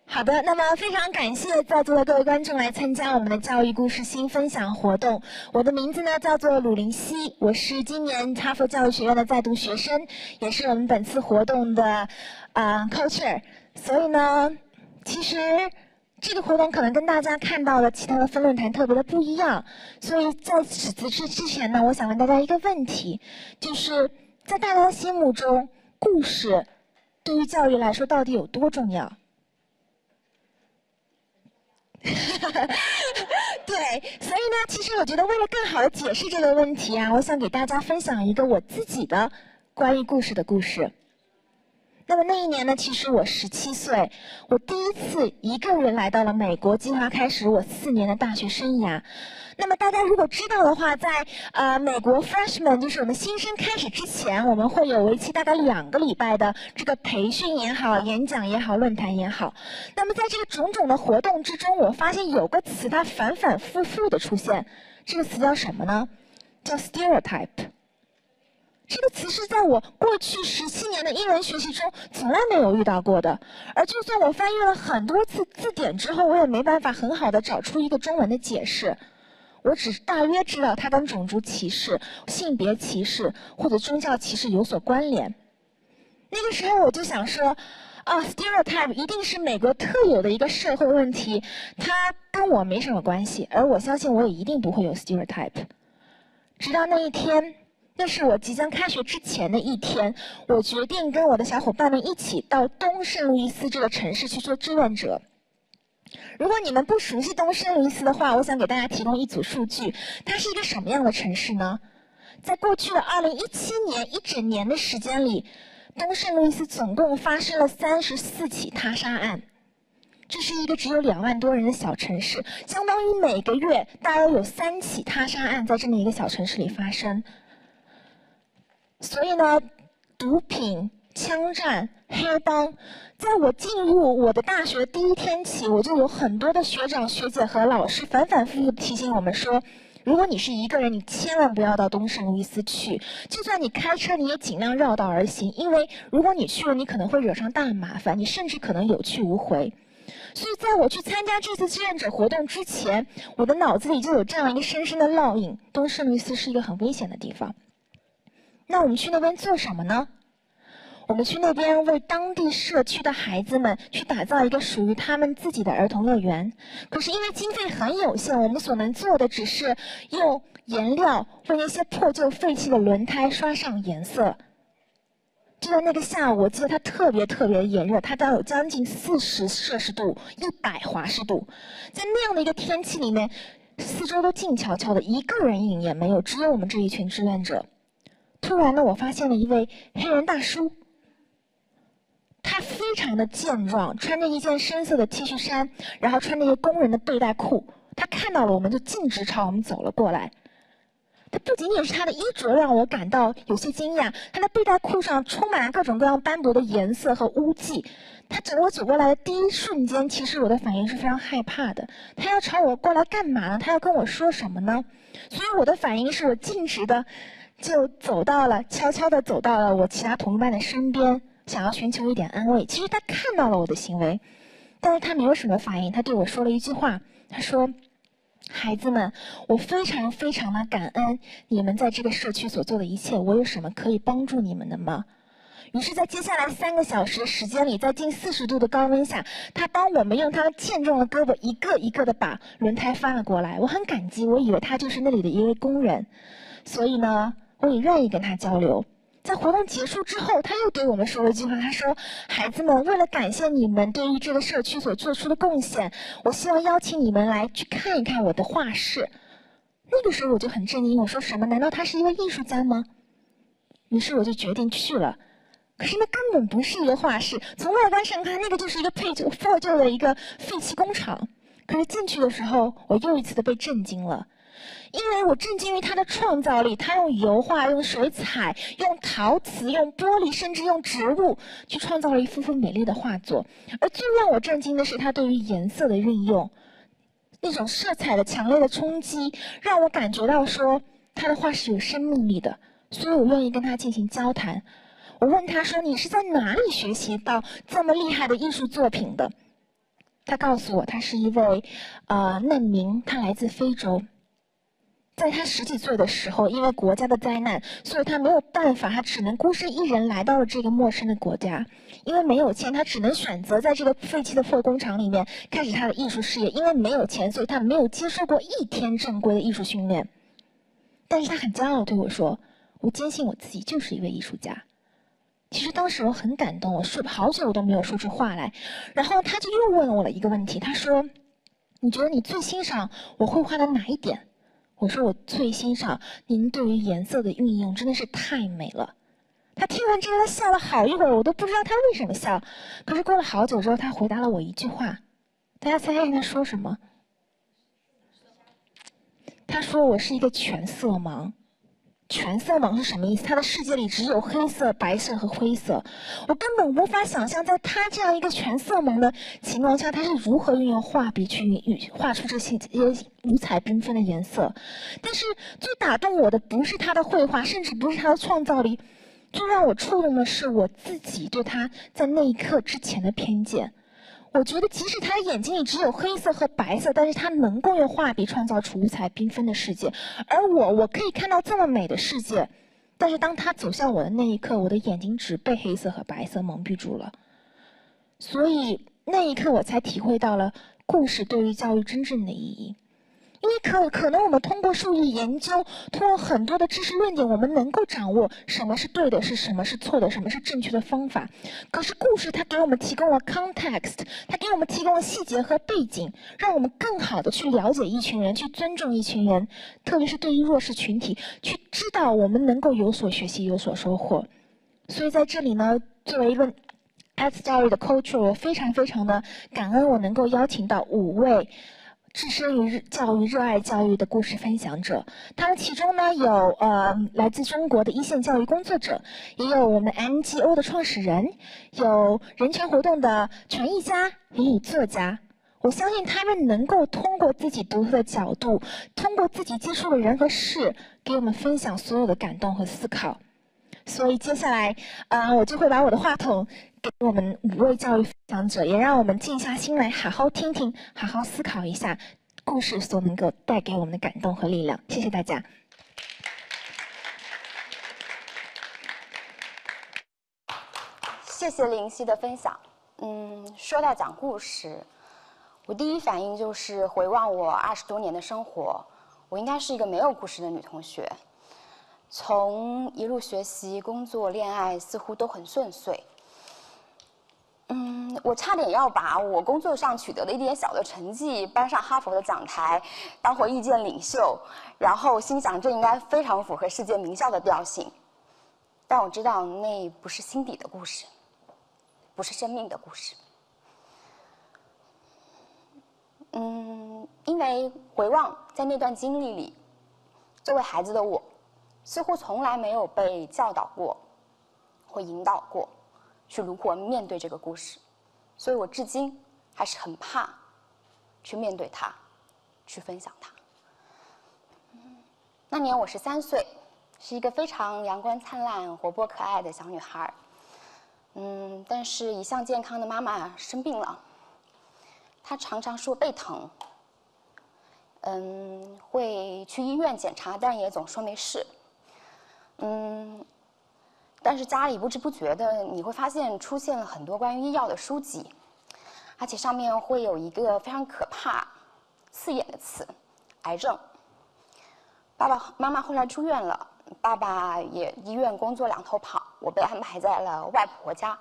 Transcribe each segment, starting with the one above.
好的，那么非常感谢在座的各位观众来参加我们的教育故事新分享活动。我的名字呢叫做鲁林熙，我是今年哈佛教育学院的在读学生，也是我们本次活动的co-chair。所以呢，其实这个活动可能跟大家看到的其他的分论坛特别的不一样。所以在此之前呢，我想问大家一个问题，就是在大家的心目中，故事对于教育来说到底有多重要？对，所以呢，其实我觉得为了更好的解释这个问题啊，我想给大家分享一个我自己的关于故事的故事。那么那一年呢，其实我17岁，我第一次一个人来到了美国，计划开始我4年的大学生涯。那么大家如果知道的话，在美国 freshman 就是我们新生开始之前，我们会有为期大概2个礼拜的这个培训也好、演讲也好、论坛也好。那么在这个种种的活动之中，我发现有个词它反反复复的出现，这个词叫什么呢？叫 stereotype。这个词是在我过去17年的英文学习中从来没有遇到过的，而就算我翻阅了很多次字典之后，我也没办法很好的找出一个中文的解释。我只是大约知道它跟种族歧视、性别歧视或者宗教歧视有所关联。那个时候我就想说，stereotype 一定是美国特有的一个社会问题，它跟我没什么关系，而我相信我也一定不会有 stereotype。直到那一天，那是我即将开学之前的一天，我决定跟我的小伙伴们一起到东圣路易斯这个城市去做志愿者。如果你们不熟悉东圣路易斯的话，我想给大家提供一组数据。它是一个什么样的城市呢？在过去的2017年一整年的时间里，东圣路易斯总共发生了34起他杀案。这是一个只有2万多人的小城市，相当于每个月大约有3起他杀案在这么一个小城市里发生。所以呢，毒品、枪战、黑帮，在我进入我的大学第一天起，我就有很多的学长学姐和老师反反复复提醒我们说，如果你是一个人，你千万不要到东圣路易斯去，就算你开车，你也尽量绕道而行，因为如果你去了，你可能会惹上大麻烦，你甚至可能有去无回。所以在我去参加这次志愿者活动之前，我的脑子里就有这样一个深深的烙印，东圣路易斯是一个很危险的地方。那我们去那边做什么呢？我们去那边为当地社区的孩子们去打造一个属于他们自己的儿童乐园。可是因为经费很有限，我们所能做的只是用颜料为那些破旧废弃的轮胎刷上颜色。就在那个下午，我记得它特别炎热，它有将近40摄氏度、100华氏度。在那样的一个天气里面，四周都静悄悄的，一个人影也没有，只有我们这一群志愿者。突然呢，我发现了一位黑人大叔，他非常的健壮，穿着一件深色的 T 恤衫，然后穿着一个工人的背带裤。他看到了我们，就径直朝我们走了过来。他不仅仅是他的衣着让我感到有些惊讶，他的背带裤上充满了各种各样斑驳的颜色和污迹。他整我走过来的第一瞬间，其实我的反应是非常害怕的。他要朝我过来干嘛呢？他要跟我说什么呢？所以我的反应是我径直的就悄悄地走到了我其他同班的身边，想要寻求一点安慰。其实他看到了我的行为，但是他没有什么反应。他对我说了一句话，他说：孩子们，我非常的感恩你们在这个社区所做的一切，我有什么可以帮助你们的吗？于是在接下来3个小时的时间里，在近40度的高温下，他帮我们用他健壮的胳膊一个一个的把轮胎翻了过来。我很感激，我以为他就是那里的一位工人，所以呢，我也愿意跟他交流。在活动结束之后，他又对我们说了一句话，他说：孩子们，为了感谢你们对于这个社区所做出的贡献，我希望邀请你们来去看一看我的画室。那个时候我就很震惊，我说什么？难道他是一位艺术家吗？于是我就决定去了。可是那根本不是一个画室，从外观上看，那个就是一个破旧的一个废弃工厂。可是进去的时候，我又一次的被震惊了。因为我震惊于他的创造力，他用油画、用水彩、用陶瓷、用玻璃，甚至用植物，去创造了一幅幅美丽的画作。而最让我震惊的是他对于颜色的运用，那种色彩的强烈的冲击，让我感觉到说他的画是有生命力的，所以我愿意跟他进行交谈。我问他说：你是在哪里学习到这么厉害的艺术作品的？ 他告诉我，他是一位难民，他来自非洲。在他10几岁的时候，因为国家的灾难，所以他没有办法，他只能孤身一人来到了这个陌生的国家。因为没有钱，他只能选择在这个废弃的破工厂里面开始他的艺术事业。因为没有钱，所以他没有接受过1天正规的艺术训练。但是他很骄傲地对我说：“我坚信我自己就是一位艺术家。”其实当时我很感动，我说好久我都没有说出话来。然后他就又问了我了一个问题，他说：“你觉得你最欣赏我绘画的哪一点？”我说：“我最欣赏您对于颜色的运用，真的是太美了。”他听完之后，他笑了好一会儿，我都不知道他为什么笑。可是过了好久之后，他回答了我一句话，大家猜猜他说什么？他说我是一个全色盲。全色盲是什么意思？他的世界里只有黑色、白色和灰色。我根本无法想象，在他这样一个全色盲的情况下，他是如何运用画笔去画出这些五彩缤纷的颜色。但是最打动我的不是他的绘画，甚至不是他的创造力，最让我触动的是我自己对他在那一刻之前的偏见。我觉得，即使他的眼睛里只有黑色和白色，但是他能够用画笔创造出五彩缤纷的世界。而我可以看到这么美的世界，但是当他走向我的那一刻，我的眼睛只被黑色和白色蒙蔽住了。所以那一刻，我才体会到了故事对于教育真正的意义。因为可能我们通过数据研究，通过很多的知识论点，我们能够掌握什么是对的，是什么是错的，什么是正确的方法。可是故事它给我们提供了 context， 它给我们提供了细节和背景，让我们更好的去了解一群人，去尊重一群人，特别是对于弱势群体，去知道我们能够有所学习，有所收获。所以在这里呢，作为一个 Arts 教育的 coach， 我非常非常的感恩，我能够邀请到5位置身于教育、热爱教育的故事分享者，他们其中呢有来自中国的一线教育工作者，也有我们 NGO 的创始人，有人权活动的权益家，也有作家。我相信他们能够通过自己独特的角度，通过自己接触的人和事，给我们分享所有的感动和思考。所以接下来，我就会把我的话筒给我们5位教育分享者，也让我们静下心来，好好听听，好好思考一下故事所能够带给我们的感动和力量。谢谢大家。 谢谢林夕的分享。说到讲故事，我第一反应就是回望我20多年的生活，我应该是一个没有故事的女同学。从一路学习、工作、恋爱，似乎都很顺遂。我差点要把我工作上取得的一点小的成绩搬上哈佛的讲台，当回意见领袖，然后心想这应该非常符合世界名校的调性。但我知道那不是心底的故事，不是生命的故事。因为回望在那段经历里，作为孩子的我，似乎从来没有被教导过或引导过去如何面对这个故事，所以我至今还是很怕去面对它，去分享它。那年我13岁，是一个非常阳光灿烂、活泼可爱的小女孩。但是一向健康的妈妈生病了，她常常说背疼，会去医院检查，但也总说没事。但是家里不知不觉的，你会发现出现了很多关于医药的书籍，而且上面会有一个非常可怕、刺眼的词——癌症。爸爸妈妈后来住院了，爸爸也医院工作两头跑，我被安排在了外婆家。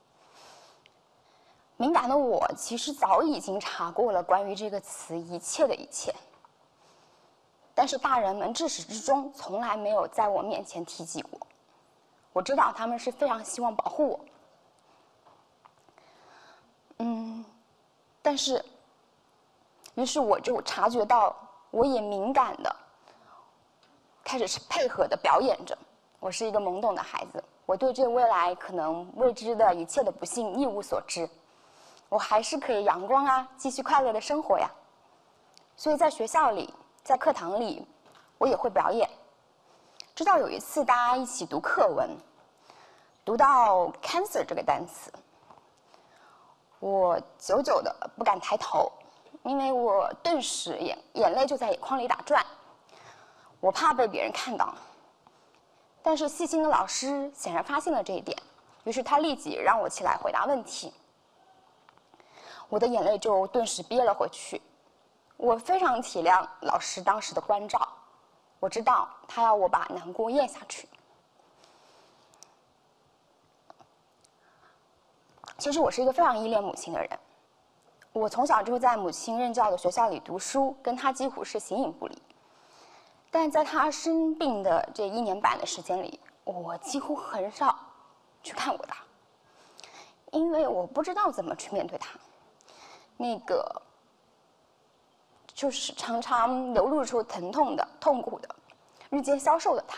敏感的我其实早已经查过了关于这个词一切的一切，但是大人们至始至终从来没有在我面前提及过。我知道他们是非常希望保护我，但是，于是我就察觉到，我也敏感的开始是配合的表演着。我是一个懵懂的孩子，我对这未来可能未知的一切的不幸一无所知，我还是可以阳光啊，继续快乐的生活呀。所以在学校里，在课堂里，我也会表演。直到有一次大家一起读课文，读到 cancer 这个单词， 我久久的不敢抬头，因为我顿时眼泪就在眼眶里打转，我怕被别人看到。但是细心的老师显然发现了这一点，于是他立即让我起来回答问题。我的眼泪就顿时憋了回去。我非常体谅老师当时的关照，我知道他要我把难过咽下去。其实我是一个非常依恋母亲的人，我从小就在母亲任教的学校里读书，跟她几乎是形影不离。但在她生病的这1年半的时间里，我几乎很少去看过她，因为我不知道怎么去面对她。那个就是常常流露出疼痛的、痛苦的、日渐消瘦的她，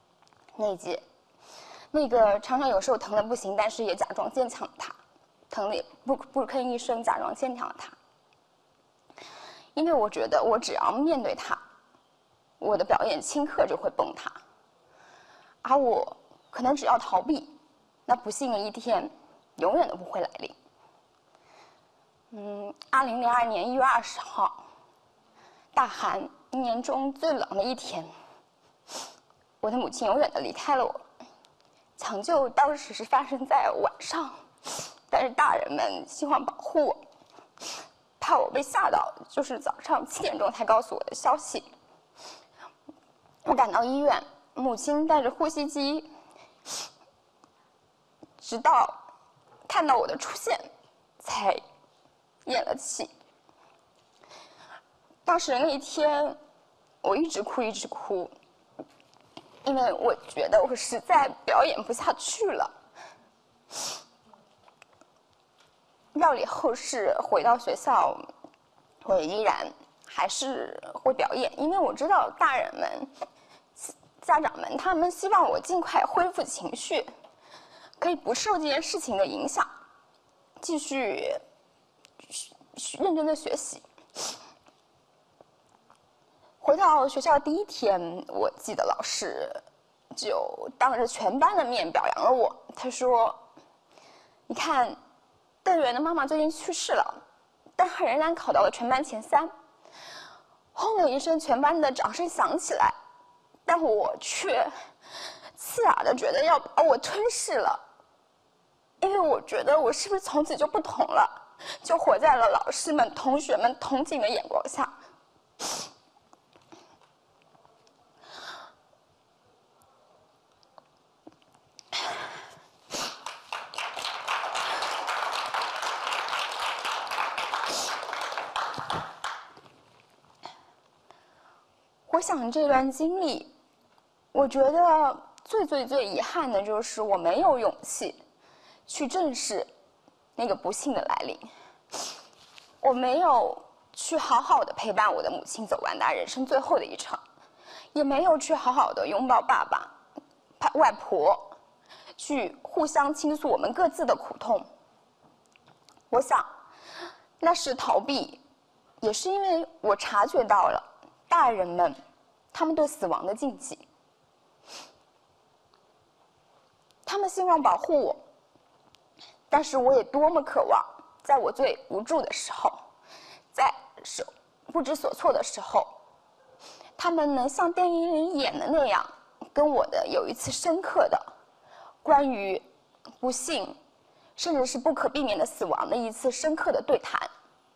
那个常常有时候疼得不行，但是也假装坚强的她，疼得也不吭一声，假装坚强的她。因为我觉得我只要面对她，我的表演顷刻就会崩塌，而我可能只要逃避，那不幸的一天永远都不会来临。2002年1月20号，大寒，1年中最冷的一天，我的母亲永远的离开了我。抢救当时是发生在晚上，但是大人们希望保护我，怕我被吓到，就是早上7点钟才告诉我的消息。我赶到医院，母亲带着呼吸机，直到看到我的出现，才咽了气。当时那一天，我一直哭，因为我觉得我实在表演不下去了。料理后事回到学校，我依然还是会表演，因为我知道大人们、家长们他们希望我尽快恢复情绪，可以不受这件事情的影响，继续认真的学习。回到学校第1天，我记得老师就当着全班的面表扬了我。他说：“你看，邓源的妈妈最近去世了，但她仍然考到了全班前3。”轰的一声，全班的掌声响起来，但我却刺耳的觉得要把我吞噬了，因为我觉得我是不是从此就不同了，就活在了老师们、同学们同情的眼光下。我想这段经历，我觉得最遗憾的就是我没有勇气去正视那个不幸的来临，我没有去好好的陪伴我的母亲走完她人生最后的一程，也没有去好好的拥抱爸爸、外婆，去互相倾诉我们各自的苦痛。我想，那是逃避，也是因为我察觉到了大人们他们对死亡的禁忌，他们希望保护我，但是我也多么渴望在我最无助的时候，在不知所措的时候，他们能像电影里演的那样，跟我的有一次深刻的关于不幸甚至是不可避免的死亡的一次深刻的对谈，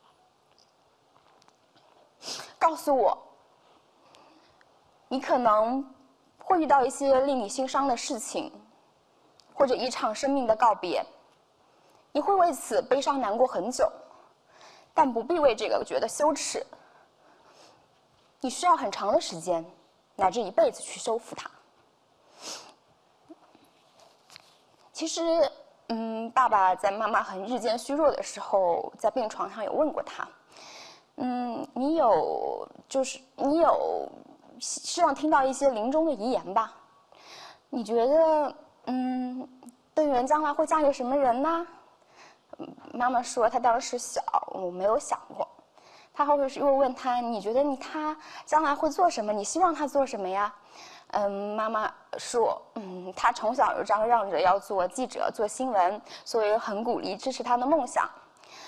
告诉我你可能会遇到一些令你心伤的事情，或者一场生命的告别，你会为此悲伤难过很久，但不必为这个觉得羞耻，你需要很长的时间乃至一辈子去修复它。其实爸爸在妈妈很日渐虚弱的时候，在病床上有问过他，你有希望听到一些临终的遗言吧？你觉得邓源将来会嫁给什么人呢？妈妈说她当时小，我没有想过。他后又问他，你觉得他将来会做什么？你希望他做什么呀？妈妈说，他从小就嚷嚷着要做记者、做新闻，所以很鼓励支持他的梦想。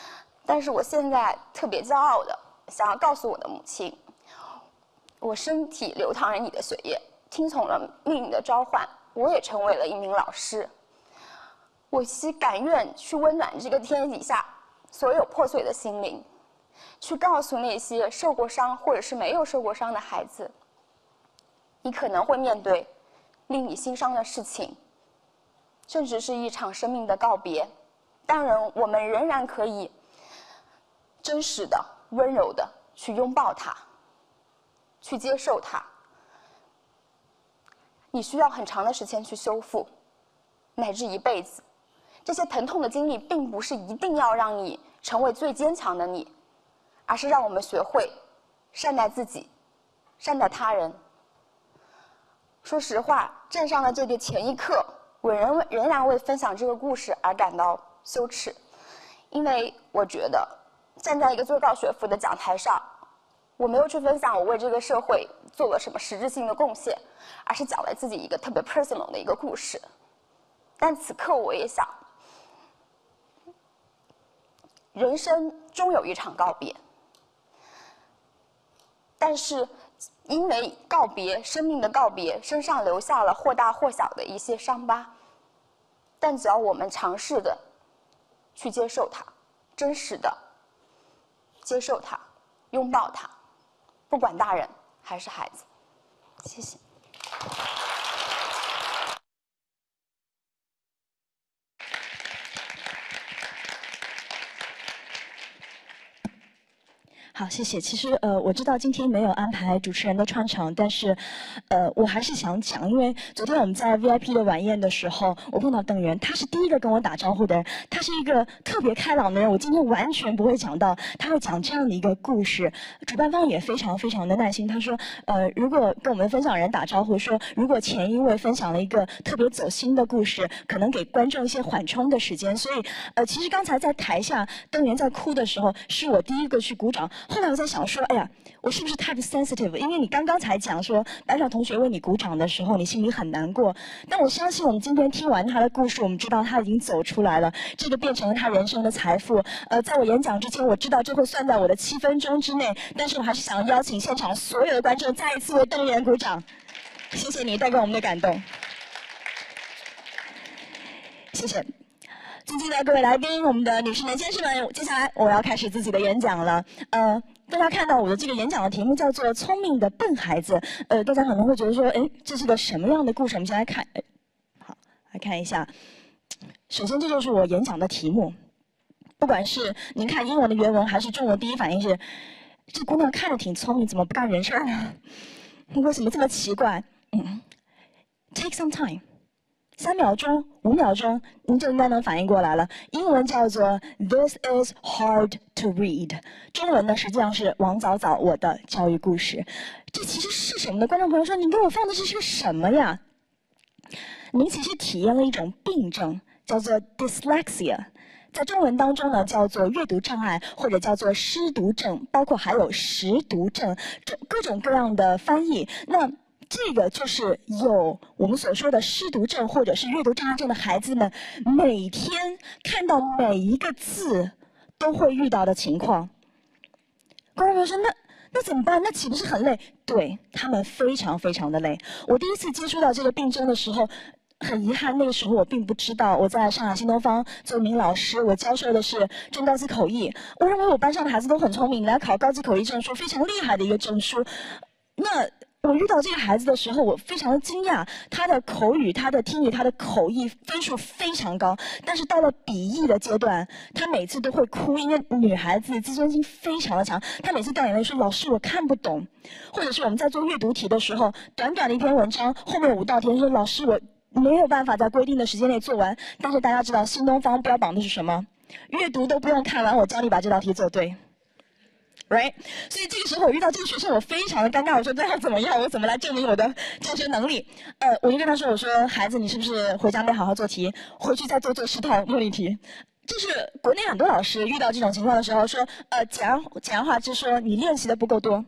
但是我现在特别骄傲的想要告诉我的母亲，我身体流淌着你的血液，听从了命运的召唤，我也成为了一名老师。我敢愿去温暖这个天底下所有破碎的心灵，去告诉那些受过伤或者是没有受过伤的孩子，你可能会面对令你心伤的事情，甚至是一场生命的告别。当然，我们仍然可以真实的、温柔的去拥抱它，去接受它。你需要很长的时间去修复，乃至一辈子。这些疼痛的经历并不是一定要让你成为最坚强的你，而是让我们学会善待自己，善待他人。说实话，站上了这个前一刻，我仍然为分享这个故事而感到羞耻，因为我觉得站在一个最高学府的讲台上，我没有去分享我为这个社会做了什么实质性的贡献，而是讲了自己一个特别 personal 的一个故事。但此刻我也想，人生终有一场告别，但是因为告别，生命的告别，身上留下了或大或小的一些伤疤，但只要我们尝试的去接受它，真实的接受它，拥抱它，不管大人还是孩子。谢谢。 好，谢谢。其实我知道今天没有安排主持人的串场，但是我还是想讲，因为昨天我们在 VIP 的晚宴的时候，我碰到邓源，他是第一个跟我打招呼的人，他是一个特别开朗的人，我今天完全不会讲到他会讲这样的一个故事。主办方也非常非常的耐心，他说如果跟我们分享人打招呼说，如果前一位分享了一个特别走心的故事，可能给观众一些缓冲的时间，所以其实刚才在台下邓源在哭的时候，是我第一个去鼓掌。后来我在想说，哎呀，我是不是太 sensitive？ 因为你刚刚才讲说，班上同学为你鼓掌的时候，你心里很难过。但我相信我们今天听完他的故事，我们知道他已经走出来了，这个变成了他人生的财富。在我演讲之前，我知道这会算在我的7分钟之内，但是我还是想邀请现场所有的观众再一次为邓源鼓掌。谢谢你带给我们的感动，谢谢。尊敬的各位来宾，我们的女士们、先生们，接下来我要开始自己的演讲了。大家看到我的这个演讲的题目叫做《聪明的笨孩子》。大家可能会觉得说，哎，这是个什么样的故事？我们先来看，好，来看一下。首先，这就是我演讲的题目。不管是您看英文的原文还是中文，第一反应是，这姑娘看着挺聪明，怎么不干人事呢？为什么这么奇怪？Take some time。3秒钟、5秒钟，您就应该能反应过来了。英文叫做 This is hard to read， 中文呢实际上是王早早我的教育故事。这其实是什么呢？观众朋友说，您给我放的这是个什么呀？您其实体验了一种病症，叫做 dyslexia。在中文当中呢，叫做阅读障碍，或者叫做失读症，包括还有识读症，各种各样的翻译。那这个就是有我们所说的失读症或者是阅读障碍症的孩子们每天看到每一个字都会遇到的情况。观众朋友说，那怎么办？那岂不是很累？对，他们非常非常的累。我第一次接触到这个病症的时候，很遗憾，那个时候我并不知道。我在上海新东方做一名老师，我教授的是中高级口译。我认为我班上的孩子都很聪明，来考高级口译证书，非常厉害的一个证书。那我遇到这个孩子的时候，我非常的惊讶，他的口语、他的听语、他的口译分数非常高，但是到了笔译的阶段，他每次都会哭，因为女孩子自尊心非常的强，他每次掉眼泪说：“老师，我看不懂。”或者是我们在做阅读题的时候，短短的一篇文章后面5道题，说：“老师，我没有办法在规定的时间内做完。”但是大家知道新东方标榜的是什么？阅读都不用看完，我教你把这道题做对。Right， 所以这个时候我遇到这个学生，我非常的尴尬。我说这要怎么样？我怎么来证明我的教学能力？我就跟他说：“我说孩子，你是不是回家没好好做题？回去再做10套模拟题。”就是国内很多老师遇到这种情况的时候说：简而化之说，你练习的不够多，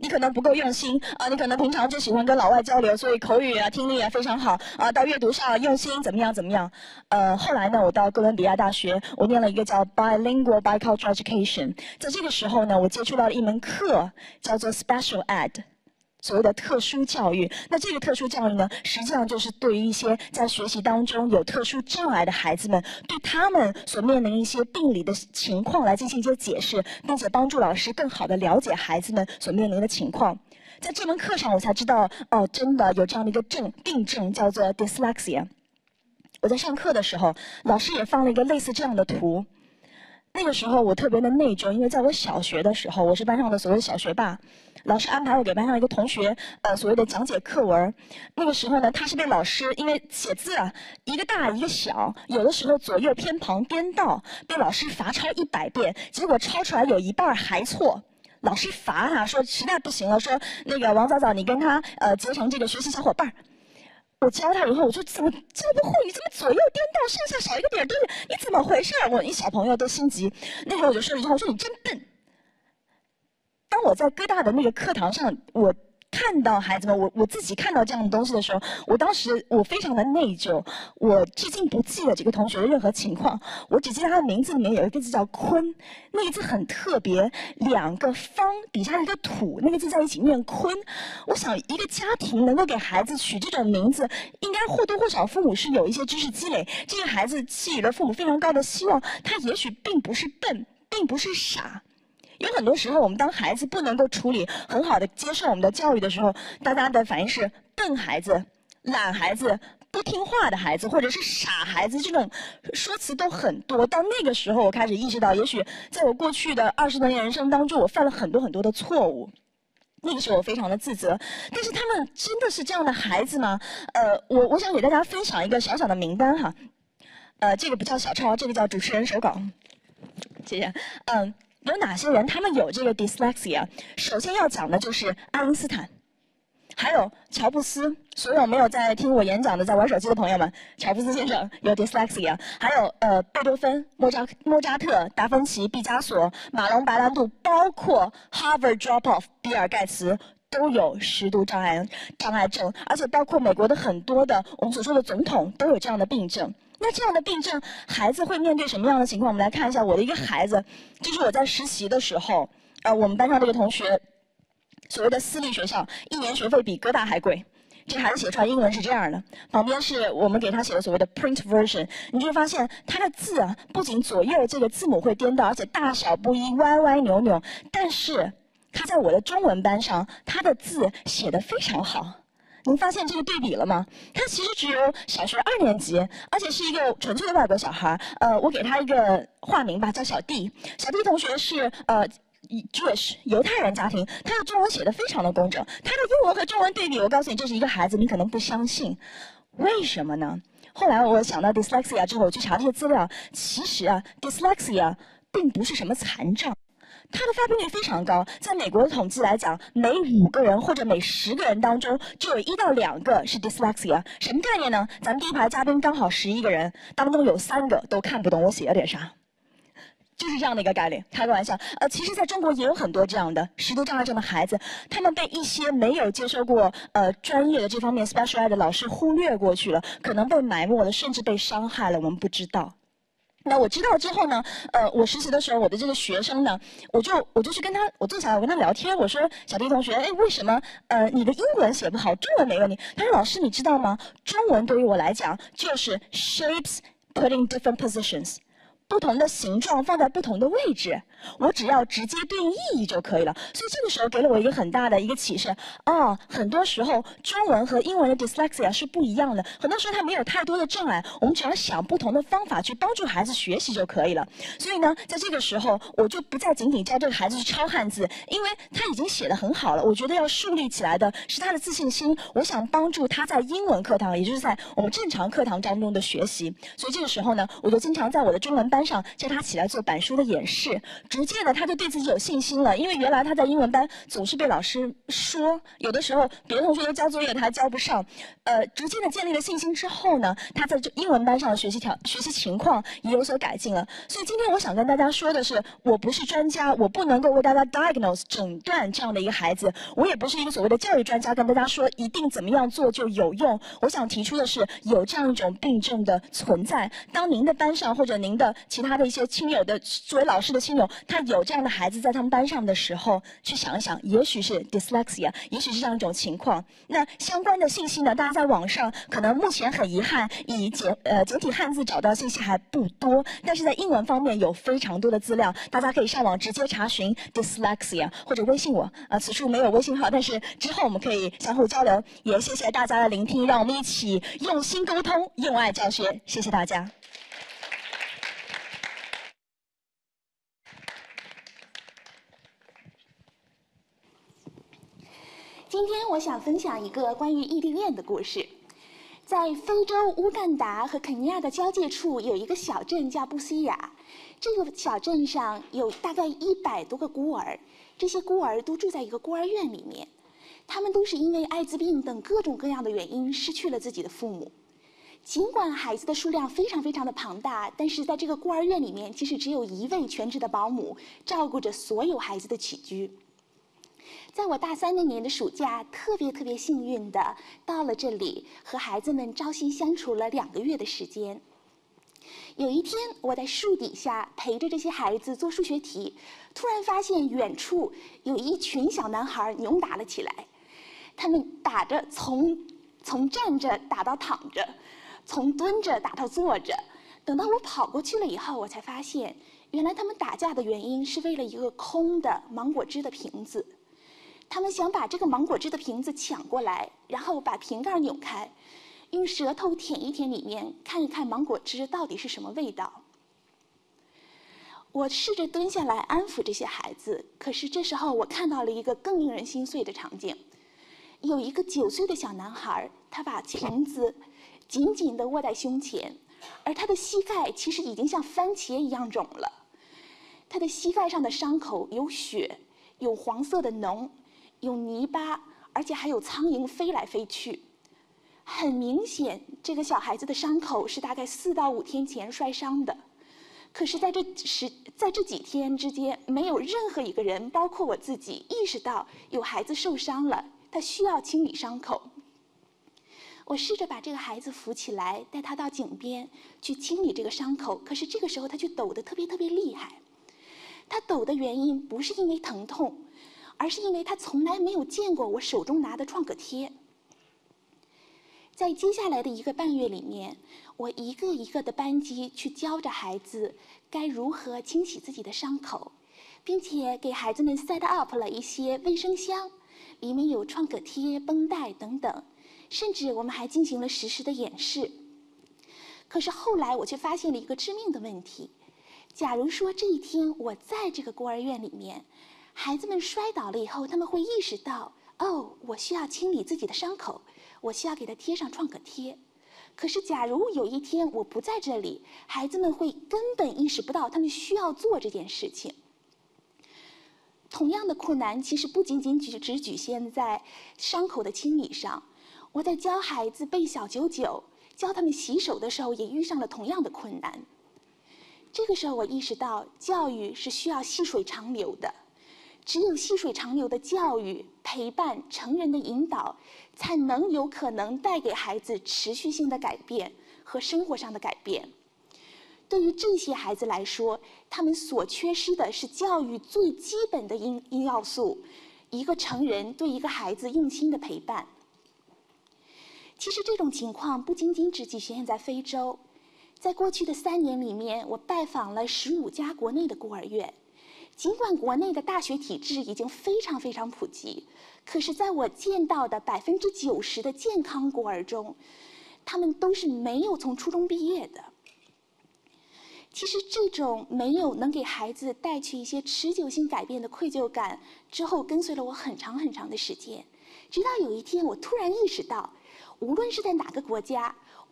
你可能不够用心啊，你可能平常就喜欢跟老外交流，所以口语啊、听力啊非常好啊，到阅读上用心怎么样怎么样。后来呢，我到哥伦比亚大学，我念了一个叫 Bilingual Bicultural Education， 在这个时候呢，我接触到了一门课叫做 Special Ed。所谓的特殊教育，那这个特殊教育呢，实际上就是对于一些在学习当中有特殊障碍的孩子们，对他们所面临一些病理的情况来进行一些解释，并且帮助老师更好地了解孩子们所面临的情况。在这门课上，我才知道，哦，真的有这样的一个病症叫做 dyslexia。我在上课的时候，老师也放了一个类似这样的图。那个时候我特别的内疚，因为在我小学的时候，我是班上的所谓的小学霸，老师安排我给班上一个同学，所谓的讲解课文。那个时候呢，他是被老师因为写字啊，一个大一个小，有的时候左右偏旁颠倒，被老师罚抄100遍，结果抄出来有一半还错。老师罚他说实在不行了，说那个王早早，你跟他结成这个学习小伙伴。我教他以后，我说怎么教不会？你怎么左右颠倒，上下少一个点对不对？你怎么回事？我一小朋友都心急。那时候我就说了一句话，我说你真笨。当我在哥大的那个课堂上，我看到孩子们，我自己看到这样的东西的时候，我当时我非常的内疚。我至今不记得这个同学的任何情况，我只记得他的名字里面有一个字叫坤，那个字很特别，2个方底下一个土，那个字在一起念坤。我想一个家庭能够给孩子取这种名字，应该或多或少父母是有一些知识积累。这个孩子寄予了父母非常高的希望，他也许并不是笨，并不是傻。有很多时候，我们当孩子不能够处理很好的接受我们的教育的时候，大家的反应是笨孩子、懒孩子、不听话的孩子，或者是傻孩子，这种说辞都很多。到那个时候，我开始意识到，也许在我过去的20多年人生当中，我犯了很多的错误。那个时候我非常的自责，但是他们真的是这样的孩子吗？我想给大家分享一个小小的名单哈，这个不叫小抄，这个叫主持人手稿，谢谢。有哪些人他们有这个 dyslexia？ 首先要讲的就是爱因斯坦，还有乔布斯。所有没有在听我演讲的在玩手机的朋友们，乔布斯先生有 dyslexia， 还有贝多芬、莫扎特、达芬奇、毕加索、马龙白兰度，包括 Harvard drop-off 比尔盖茨都有识读障碍症，而且包括美国的很多的我们所说的总统都有这样的病症。那这样的病症，孩子会面对什么样的情况？我们来看一下我的一个孩子，就是我在实习的时候，我们班上这个同学，所谓的私立学校，1年学费比哥大还贵。这孩子写出来英文是这样的，旁边是我们给他写的所谓的 print version， 你就会发现他的字啊，不仅左右这个字母会颠倒，而且大小不一，歪歪扭扭。但是他在我的中文班上，他的字写得非常好。您发现这个对比了吗？他其实只有小学2年级，而且是一个纯粹的外国小孩。我给他一个化名吧，叫小弟。小弟同学是Jewish 犹太人家庭，他的中文写得非常的工整。他的英文和中文对比，我告诉你，这是一个孩子，你可能不相信，为什么呢？后来我想到 dyslexia 之后，我去查这些资料，其实啊 dyslexia 并不是什么残障。它的发病率非常高，在美国的统计来讲，每5个人或者每10个人当中，就有1到2个是 dyslexia。什么概念呢？咱们第一排嘉宾刚好11个人，当中有3个都看不懂我写了点啥，就是这样的一个概念。开个玩笑，其实在中国也有很多这样的识读障碍症的孩子，他们被一些没有接受过专业的这方面 special ed 的老师忽略过去了，可能被埋没了，甚至被伤害了，我们不知道。那我知道之后呢，我实习的时候，我的这个学生呢，我就去跟他，我坐下来我跟他聊天，我说小弟同学，为什么你的英文写不好，中文没问题？他说老师你知道吗？中文对于我来讲就是 shapes put in different positions。不同的形状放在不同的位置，我只要直接对应意义就可以了。所以这个时候给了我一个很大的一个启示，很多时候中文和英文的 dyslexia 是不一样的，很多时候它没有太多的障碍，我们只要想不同的方法去帮助孩子学习就可以了。所以呢，在这个时候我就不再仅仅教这个孩子去抄汉字，因为他已经写得很好了，我觉得要树立起来的是他的自信心，我想帮助他在英文课堂，也就是在我们正常课堂当中的学习。所以这个时候呢，我就经常在我的中文班班上叫他起来做板书的演示，逐渐的他就对自己有信心了。因为原来他在英文班总是被老师说，有的时候别的同学都交作业，他还交不上。逐渐的建立了信心之后呢，他在英文班上的学习情况也有所改进了。所以今天我想跟大家说的是，我不是专家，我不能够为大家 diagnose 诊断这样的一个孩子，我也不是一个所谓的教育专家，跟大家说一定怎么样做就有用。我想提出的是，有这样一种病症的存在。当您的班上或者您的其他的一些亲友的作为老师的亲友，他有这样的孩子在他们班上的时候，去想一想，也许是 dyslexia， 也许是这样一种情况。那相关的信息呢，大家在网上可能目前很遗憾以简体汉字找到信息还不多，但是在英文方面有非常多的资料，大家可以上网直接查询 dyslexia， 或者微信我。此处没有微信号，但是之后我们可以相互交流。也谢谢大家的聆听，让我们一起用心沟通，用爱教学。谢谢大家。 今天我想分享一个关于异地恋的故事。在非洲乌干达和肯尼亚的交界处有一个小镇叫布西亚，这个小镇上有大概100多个孤儿，这些孤儿都住在一个孤儿院里面，他们都是因为艾滋病等各种各样的原因失去了自己的父母。尽管孩子的数量非常的庞大，但是在这个孤儿院里面，其实只有1位全职的保姆照顾着所有孩子的起居。在我大3那年的暑假，特别幸运的到了这里，和孩子们朝夕相处了2个月的时间。有一天，我在树底下陪着这些孩子做数学题，突然发现远处有一群小男孩扭打了起来。他们打着从站着打到躺着，从蹲着打到坐着。等到我跑过去了以后，我才发现，原来他们打架的原因是为了一个空的芒果汁的瓶子。他们想把这个芒果汁的瓶子抢过来，然后把瓶盖扭开，用舌头舔一舔里面，看一看芒果汁到底是什么味道。我试着蹲下来安抚这些孩子，可是这时候我看到了一个更令人心碎的场景。有一个9岁的小男孩，他把瓶子紧紧地握在胸前，而他的膝盖其实已经像番茄一样肿了。他的膝盖上的伤口有血，有黄色的脓，有泥巴，而且还有苍蝇飞来飞去。很明显，这个小孩子的伤口是大概4到5天前摔伤的。可是在这几天之间，没有任何一个人，包括我自己，意识到有孩子受伤了，他需要清理伤口。我试着把这个孩子扶起来，带他到井边去清理这个伤口，可是这个时候他却抖得特别厉害。他抖的原因不是因为疼痛，而是因为他从来没有见过我手中拿的创可贴。在接下来的1个半月里面，我一个一个的班级去教着孩子该如何清洗自己的伤口，并且给孩子们 set up 了一些卫生箱，里面有创可贴、绷带等等，甚至我们还进行了实时的演示。可是后来我却发现了一个致命的问题。假如说这一天我在这个孤儿院里面，孩子们摔倒了以后，他们会意识到，哦，我需要清理自己的伤口，我需要给他贴上创可贴。可是假如有一天我不在这里，孩子们会根本意识不到他们需要做这件事情。同样的困难其实不仅仅只局限在伤口的清理上。我在教孩子背小99，教他们洗手的时候，也遇上了同样的困难。这个时候我意识到，教育是需要细水长流的。只有细水长流的教育、陪伴、成人的引导，才能有可能带给孩子持续性的改变和生活上的改变。对于这些孩子来说，他们所缺失的是教育最基本的因要素，一个成人对一个孩子用心的陪伴。其实这种情况不仅仅只局限在非洲。在过去的3年里面，我拜访了15家国内的孤儿院。尽管国内的大学体制已经非常普及，可是在我见到的90%的健康孤儿中，他们都是没有从初中毕业的。其实这种没有能给孩子带去一些持久性改变的愧疚感，之后跟随了我很长的时间。直到有一天，我突然意识到，无论是在哪个国家，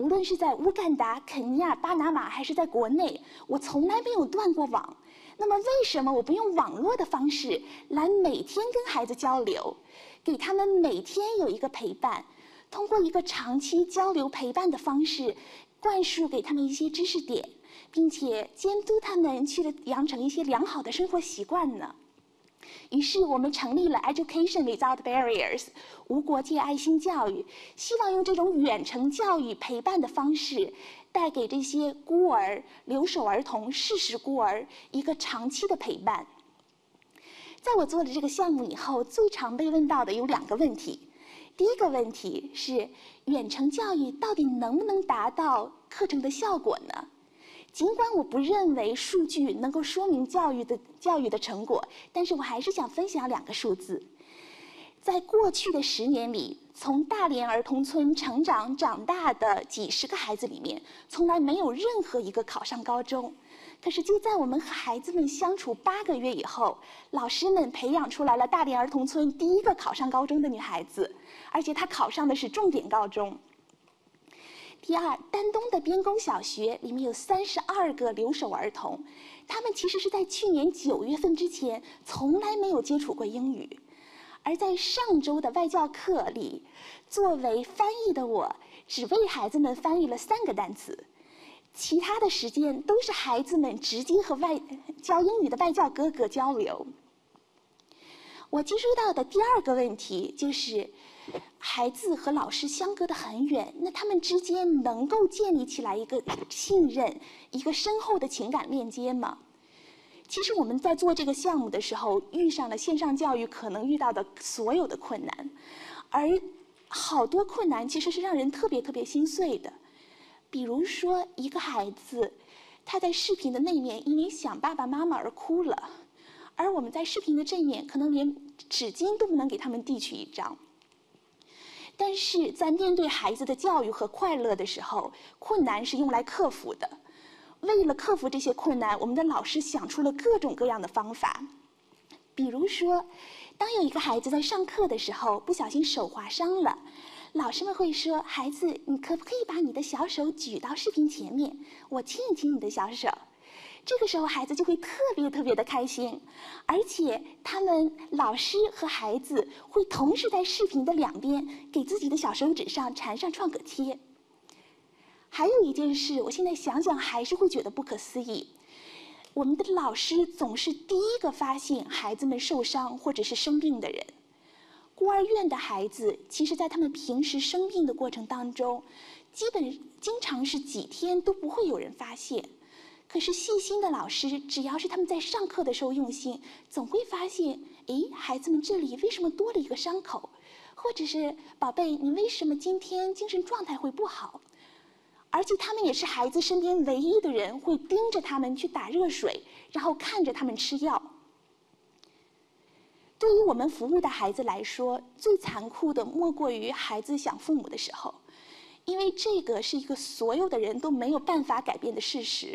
无论是在乌干达、肯尼亚、巴拿马，还是在国内，我从来没有断过网。那么，为什么我不用网络的方式来每天跟孩子交流，给他们每天有一个陪伴，通过一个长期交流陪伴的方式，灌输给他们一些知识点，并且监督他们去养成一些良好的生活习惯呢？于是我们成立了 Education Without Barriers 无国界爱心教育，希望用这种远程教育陪伴的方式，带给这些孤儿、留守儿童、事实孤儿一个长期的陪伴。在我做了这个项目以后，最常被问到的有2个问题。第一个问题是，远程教育到底能不能达到课程的效果呢？尽管我不认为数据能够说明教育的成果，但是我还是想分享2个数字。在过去的10年里，从大连儿童村长大的几十个孩子里面，从来没有任何一个考上高中。可是就在我们和孩子们相处8个月以后，老师们培养出来了大连儿童村第一个考上高中的女孩子，而且她考上的是重点高中。第二，丹东的边工小学里面有32个留守儿童，他们其实是在去年9月份之前从来没有接触过英语，而在上周的外教课里，作为翻译的我只为孩子们翻译了3个单词，其他的时间都是孩子们直接和教英语的外教哥哥交流。我接收到的第2个问题就是，孩子和老师相隔得很远，那他们之间能够建立起来一个信任、一个深厚的情感链接吗？其实我们在做这个项目的时候，遇上了线上教育可能遇到的所有的困难，而好多困难其实是让人特别心碎的。比如说，一个孩子他在视频的那面因为想爸爸妈妈而哭了，而我们在视频的这面可能连纸巾都不能给他们递去一张。但是在面对孩子的教育和快乐的时候，困难是用来克服的。为了克服这些困难，我们的老师想出了各种各样的方法。比如说，当有一个孩子在上课的时候不小心手划伤了，老师们会说：“孩子，你可不可以把你的小手举到视频前面，我亲一亲你的小手？”这个时候，孩子就会特别的开心，而且他们老师和孩子会同时在视频的2边给自己的小手指上缠上创可贴。还有一件事，我现在想想还是会觉得不可思议。我们的老师总是第一个发现孩子们受伤或者是生病的人。孤儿院的孩子，其实在他们平时生病的过程当中，经常是几天都不会有人发现。可是细心的老师，只要是他们在上课的时候用心，总会发现，诶，孩子们这里为什么多了一个伤口？或者是宝贝，你为什么今天精神状态会不好？而且他们也是孩子身边唯一的人会盯着他们去打热水，然后看着他们吃药。对于我们服务的孩子来说，最残酷的莫过于孩子想父母的时候，因为这个是一个所有的人都没有办法改变的事实。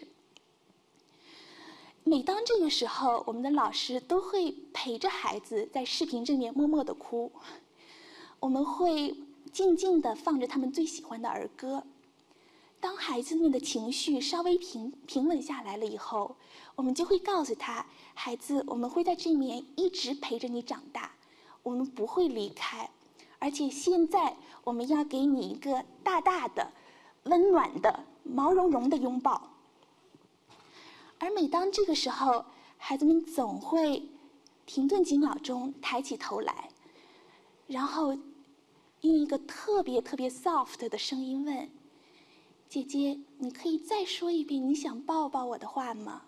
每当这个时候，我们的老师都会陪着孩子在视频正面默默地哭。我们会静静地放着他们最喜欢的儿歌。当孩子们的情绪稍微平稳下来了以后，我们就会告诉他：孩子，我们会在这面一直陪着你长大，我们不会离开。而且现在我们要给你一个大大的、温暖的、毛茸茸的拥抱。而每当这个时候，孩子们总会停顿几秒钟，抬起头来，然后用一个特别soft 的声音问：姐姐，你可以再说一遍你想抱抱我的话吗？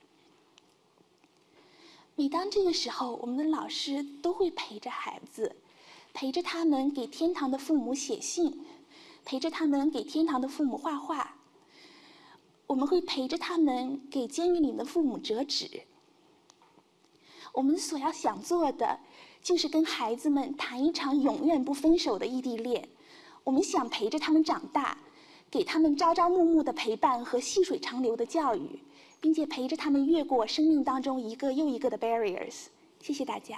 每当这个时候，我们的老师都会陪着孩子，陪着他们给天堂的父母写信，陪着他们给天堂的父母画画。我们会陪着他们给监狱里的父母折纸。我们所要想做的，就是跟孩子们谈一场永远不分手的异地恋。我们想陪着他们长大，给他们朝朝暮暮的陪伴和细水长流的教育，并且陪着他们越过生命当中一个又一个的 barriers。谢谢大家。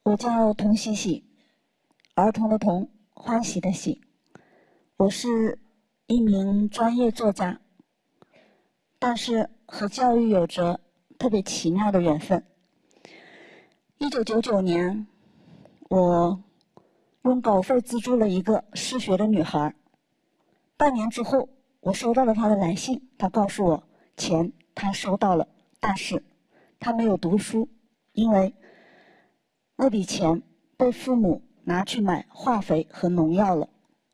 我叫童喜喜，儿童的童，欢喜的喜。我是一名专业作家，但是和教育有着特别奇妙的缘分。1999年，我用稿费资助了一个失学的女孩。半年之后，我收到了她的来信，她告诉我，钱她收到了，但是她没有读书，因为那笔钱被父母拿去买化肥和农药了。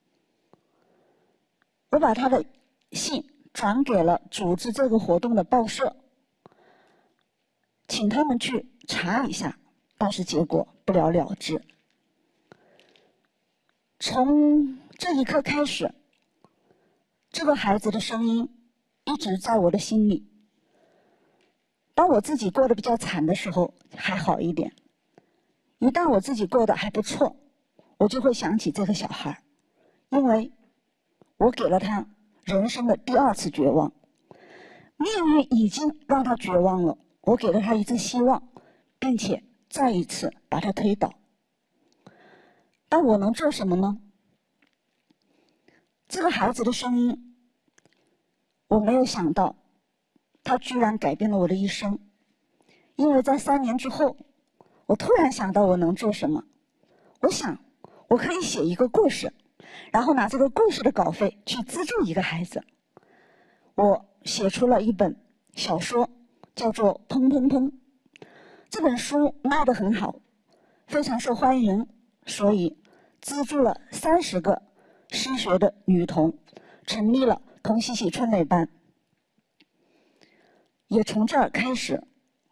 我把她的信转给了组织这个活动的报社，请他们去查一下，但是结果不了了之。从这一刻开始，这个孩子的声音一直在我的心里。当我自己过得比较惨的时候还好一点，一旦我自己过得还不错，我就会想起这个小孩，因为我给了他人生的第2次绝望。命运已经让他绝望了，我给了他一次希望，并且再一次把他推倒。但我能做什么呢？这个孩子的声音，我没有想到，他居然改变了我的一生。因为在3年之后，我突然想到我能做什么。我想，我可以写一个故事，然后拿这个故事的稿费去资助一个孩子。我写出了一本小说，叫做《砰砰砰》。这本书卖得很好，非常受欢迎，所以资助了30个失学的女童，成立了童喜喜春蕾班。也从这儿开始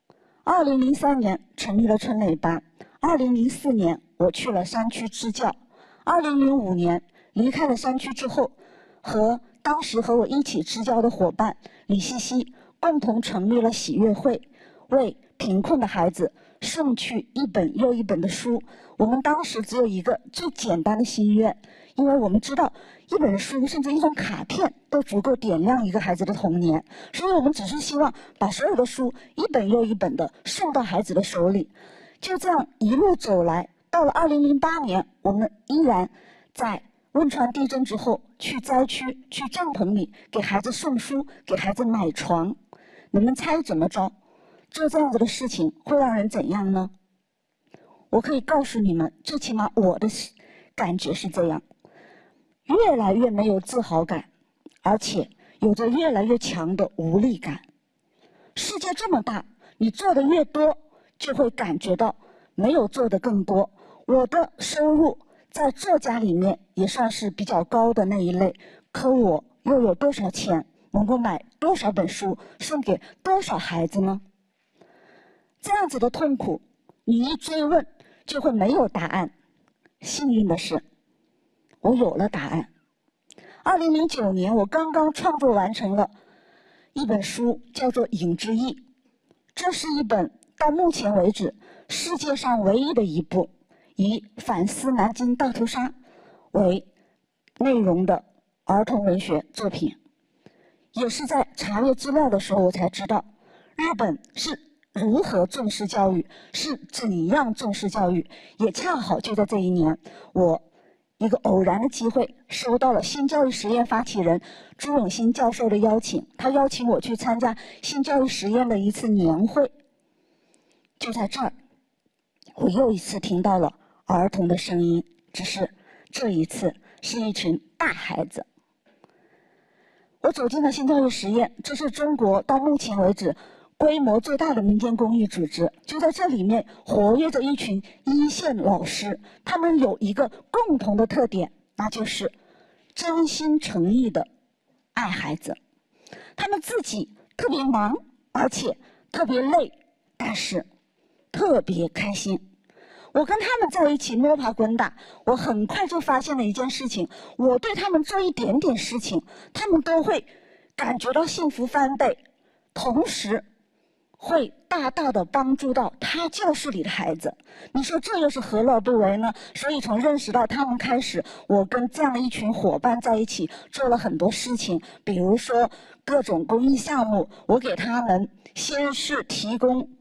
，2003年成立了春蕾班，2004年我去了山区支教，2005年离开了山区之后，和当时和我一起支教的伙伴李西西共同成立了喜悦会，为贫困的孩子送去一本又一本的书。我们当时只有一个最简单的心愿，因为我们知道一本书甚至一张卡片都足够点亮一个孩子的童年，所以我们只是希望把所有的书一本又一本的送到孩子的手里。就这样一路走来，到了2008年，我们依然在汶川地震之后去灾区去帐篷里给孩子送书，给孩子买床。你们猜怎么着？做这样子的事情会让人怎样呢？我可以告诉你们，最起码我的感觉是这样，越来越没有自豪感，而且有着越来越强的无力感。世界这么大，你做的越多，就会感觉到没有做的更多。我的收入在作家里面也算是比较高的那一类，可我又有多少钱能够买多少本书送给多少孩子呢？这样子的痛苦，你一追问就会没有答案。幸运的是，我有了答案。2009年，我刚刚创作完成了一本书，叫做《影之翼》。这是一本到目前为止世界上唯一的一部以反思南京大屠杀为内容的儿童文学作品。也是在查阅资料的时候，我才知道日本是如何重视教育，是怎样重视教育。也恰好就在这一年，我一个偶然的机会收到了新教育实验发起人朱永新教授的邀请，他邀请我去参加新教育实验的一次年会。就在这儿，我又一次听到了儿童的声音，只是这一次是一群大孩子。我走进了新教育实验，这是中国到目前为止规模最大的民间公益组织。就在这里面活跃着一群一线老师，他们有一个共同的特点，那就是真心诚意的爱孩子。他们自己特别忙，而且特别累，但是特别开心。我跟他们在一起摸爬滚打，我很快就发现了一件事情，我对他们做一点点事情，他们都会感觉到幸福翻倍，同时会大大的帮助到他教室里的孩子。你说这又是何乐不为呢？所以从认识到他们开始，我跟这样的一群伙伴在一起做了很多事情，比如说各种公益项目，我给他们先是提供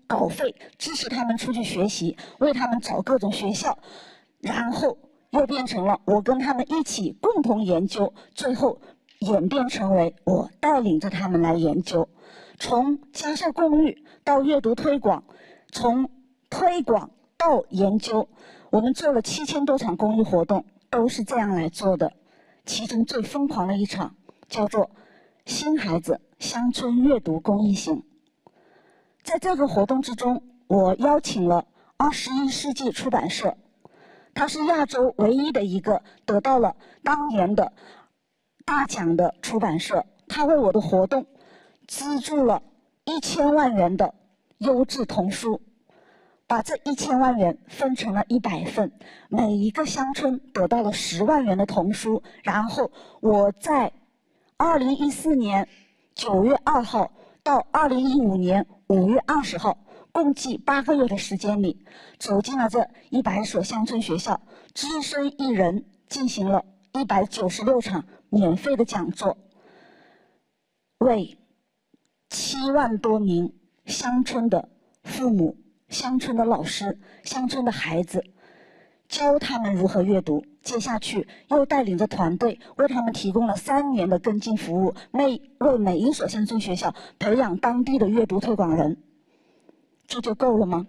稿费，支持他们出去学习，为他们找各种学校，然后又变成了我跟他们一起共同研究，最后演变成为我带领着他们来研究。从家校共育到阅读推广，从推广到研究，我们做了7000多场公益活动，都是这样来做的。其中最疯狂的一场叫做新孩子乡村阅读公益行。在这个活动之中，我邀请了21世纪出版社，它是亚洲唯一的一个得到了当年的大奖的出版社，它为我的活动资助了1000万元的优质童书，把这1000万元分成了100份，每一个乡村得到了10万元的童书。然后我在2014年9月2号到2015年5月20号，共计8个月的时间里，走进了这100所乡村学校，只身一人进行了196场免费的讲座，为7万多名乡村的父母、乡村的老师、乡村的孩子，教他们如何阅读。接下去又带领着团队为他们提供了3年的跟进服务，为每一所乡村学校培养当地的阅读推广人。这就够了吗？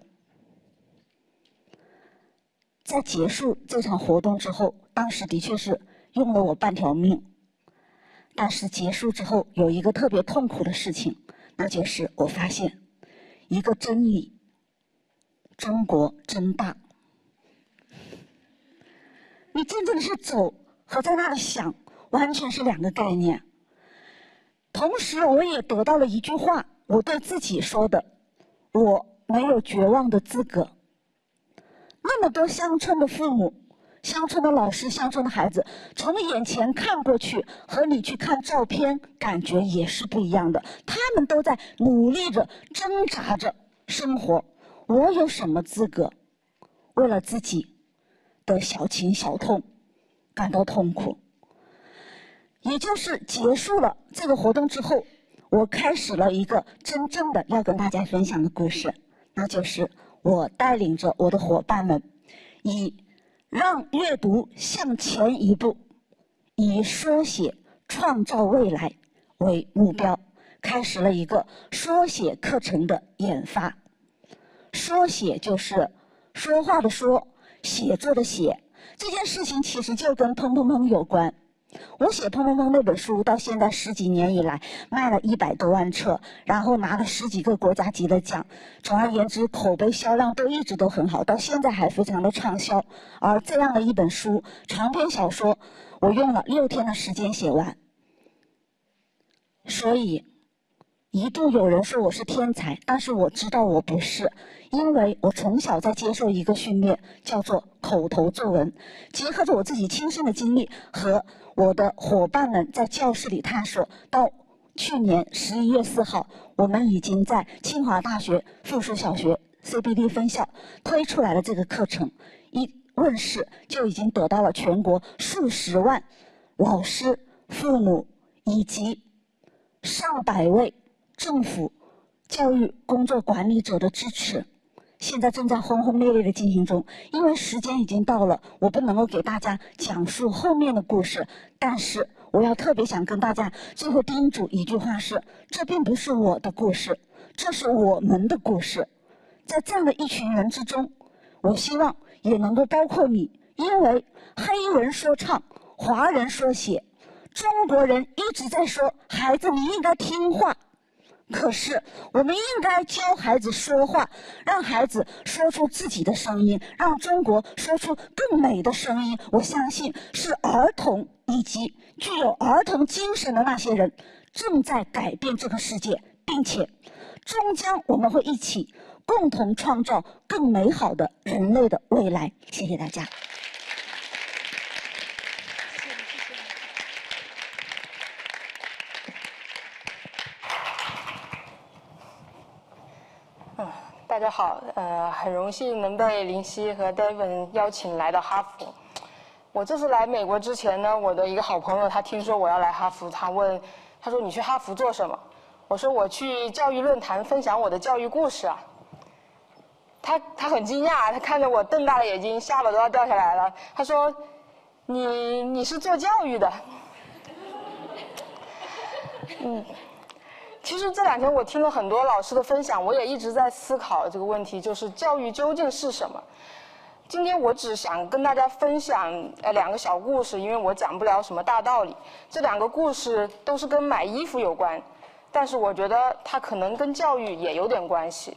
在结束这场活动之后，当时的确是用了我半条命，但是结束之后有一个特别痛苦的事情，那就是我发现一个真理：中国真大。你真正的是走和在那里想完全是2个概念。同时我也得到了一句话，我对自己说的：我没有绝望的资格。那么多乡村的父母、乡村的老师、乡村的孩子，从眼前看过去和你去看照片感觉也是不一样的，他们都在努力着挣扎着生活。我有什么资格为了自己的小情小痛感到痛苦？也就是结束了这个活动之后，我开始了一个真正的要跟大家分享的故事，那就是我带领着我的伙伴们，以让阅读向前一步，以说写创造未来为目标，开始了一个说写课程的研发。说写就是说话的说，写作的写，这件事情其实就跟砰砰砰有关。我写砰砰砰那本书到现在10几年以来卖了100多万册，然后拿了10几个国家级的奖，总而言之口碑销量都一直都很好，到现在还非常的畅销。而这样的一本书长篇小说，我用了6天的时间写完。所以一度有人说我是天才，但是我知道我不是，因为我从小在接受一个训练，叫做口头作文，结合着我自己亲身的经历和我的伙伴们在教室里探索，到去年11月4号，我们已经在清华大学附属小学 CBD 分校推出来了这个课程，一问世就已经得到了全国数十万老师、父母以及上百位政府教育工作管理者的支持，现在正在轰轰烈烈的进行中。因为时间已经到了，我不能够给大家讲述后面的故事，但是我要特别想跟大家最后叮嘱一句话是：这并不是我的故事，这是我们的故事。在这样的一群人之中，我希望也能够包括你，因为黑人说唱，华人说写，中国人一直在说孩子你应该听话，可是我们应该教孩子说话，让孩子说出自己的声音，让中国说出更美的声音。我相信是儿童以及具有儿童精神的那些人正在改变这个世界，并且终将我们会一起共同创造更美好的人类的未来。谢谢大家。 大家好，很荣幸能被林夕和 David 邀请来到哈佛。我这次来美国之前呢，我的一个好朋友他听说我要来哈佛，他说你去哈佛做什么？我说我去教育论坛分享我的教育故事啊。 他很惊讶，他看着我瞪大了眼睛，下巴都要掉下来了。他说：“你是做教育的？”其实这2天我听了很多老师的分享，我也一直在思考这个问题，就是教育究竟是什么？今天我只想跟大家分享2个小故事，因为我讲不了什么大道理。这2个故事都是跟买衣服有关，但是我觉得它可能跟教育也有点关系。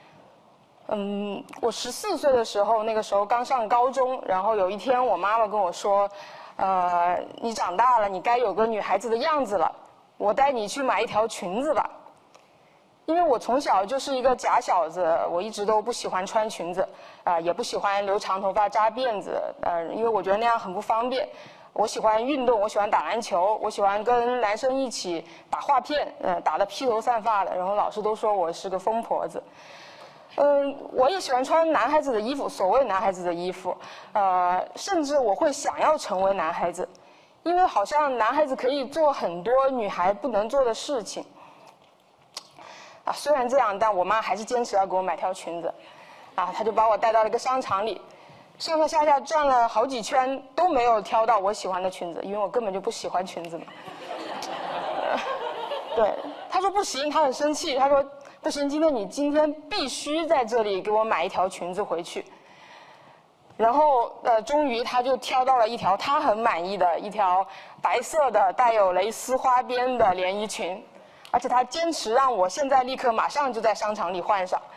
我14岁的时候，那个时候刚上高中，然后有一天我妈妈跟我说，你长大了，你该有个女孩子的样子了，我带你去买一条裙子吧。因为我从小就是一个假小子，我一直都不喜欢穿裙子，也不喜欢留长头发扎辫子，因为我觉得那样很不方便。我喜欢运动，我喜欢打篮球，我喜欢跟男生一起打画片，打得披头散发的，然后老师都说我是个疯婆子。我也喜欢穿男孩子的衣服，所谓男孩子的衣服，甚至我会想要成为男孩子，因为好像男孩子可以做很多女孩不能做的事情。虽然这样，但我妈还是坚持要给我买条裙子，她就把我带到了一个商场里，上上下下转了好几圈都没有挑到我喜欢的裙子，因为我根本就不喜欢裙子嘛。对，她说不行，她很生气，她说不行，今天必须在这里给我买一条裙子回去。然后终于她就挑到了一条她很满意的一条白色的带有蕾丝花边的连衣裙。而且他坚持让我现在立刻马上就在商场里换上，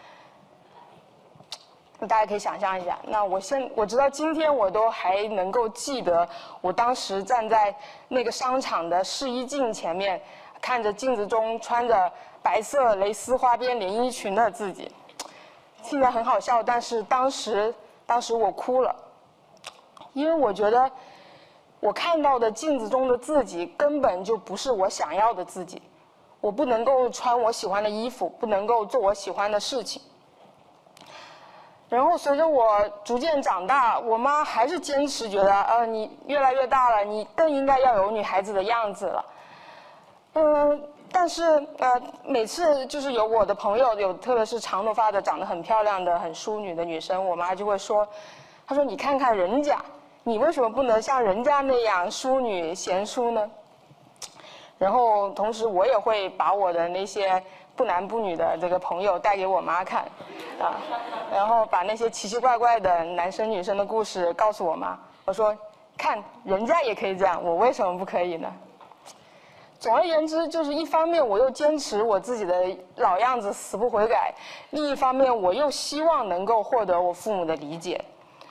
大家可以想象一下。那我直到今天我都还能够记得，我当时站在那个商场的试衣镜前面，看着镜子中穿着白色蕾丝花边连衣裙的自己，听起来很好笑，但是当时我哭了，因为我觉得我看到的镜子中的自己根本就不是我想要的自己。我不能够穿我喜欢的衣服，不能够做我喜欢的事情。然后随着我逐渐长大，我妈还是坚持觉得，你越来越大了，你更应该要有女孩子的样子了。但是每次就是有我的朋友，特别是长头发的、长得很漂亮的、很淑女的女生，我妈就会说，她说你看看人家，你为什么不能像人家那样淑女贤淑呢？然后同时我也会把我的那些不男不女的这个朋友带给我妈看，然后把那些奇奇怪怪的男生女生的故事告诉我妈。我说，看人家也可以这样，我为什么不可以呢？总而言之，就是一方面我又坚持我自己的老样子死不悔改，另一方面我又希望能够获得我父母的理解。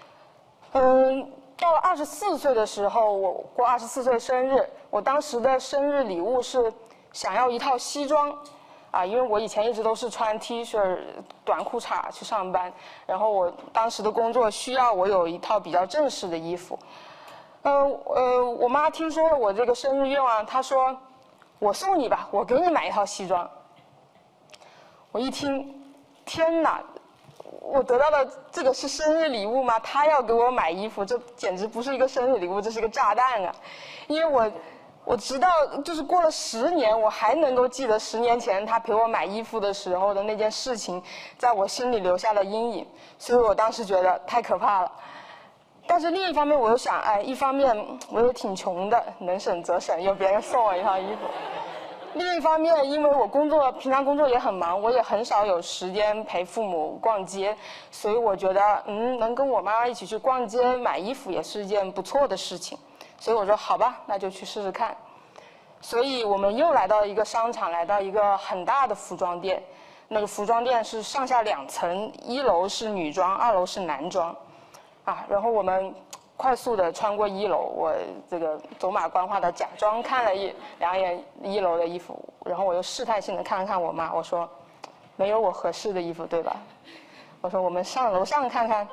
到了24岁的时候，我过24岁生日，我当时的生日礼物是想要一套西装，因为我以前一直都是穿 T 恤、短裤衩去上班，然后我当时的工作需要我有一套比较正式的衣服。我妈听说了我这个生日愿望，她说：“我送你吧，我给你买一套西装。”我一听，天哪！我得到的这个是生日礼物吗？他要给我买衣服，这简直不是一个生日礼物，这是一个炸弹啊！因为我直到就是过了10年，我还能够记得10年前他陪我买衣服的时候的那件事情，在我心里留下了阴影，所以我当时觉得太可怕了。但是另一方面，我又想，一方面我也挺穷的，能省则省，有别人送我一套衣服。另一方面，因为我平常工作也很忙，我也很少有时间陪父母逛街，所以我觉得，能跟我妈妈一起去逛街买衣服也是一件不错的事情。所以我说好吧，那就去试试看。所以我们又来到一个商场，来到一个很大的服装店。那个服装店是上下2层，1楼是女装，2楼是男装，然后我们快速的穿过1楼，我这个走马观花的假装看了2眼1楼的衣服，然后我又试探性的看了看我妈，我说，没有我合适的衣服对吧？我说我们上楼上看看。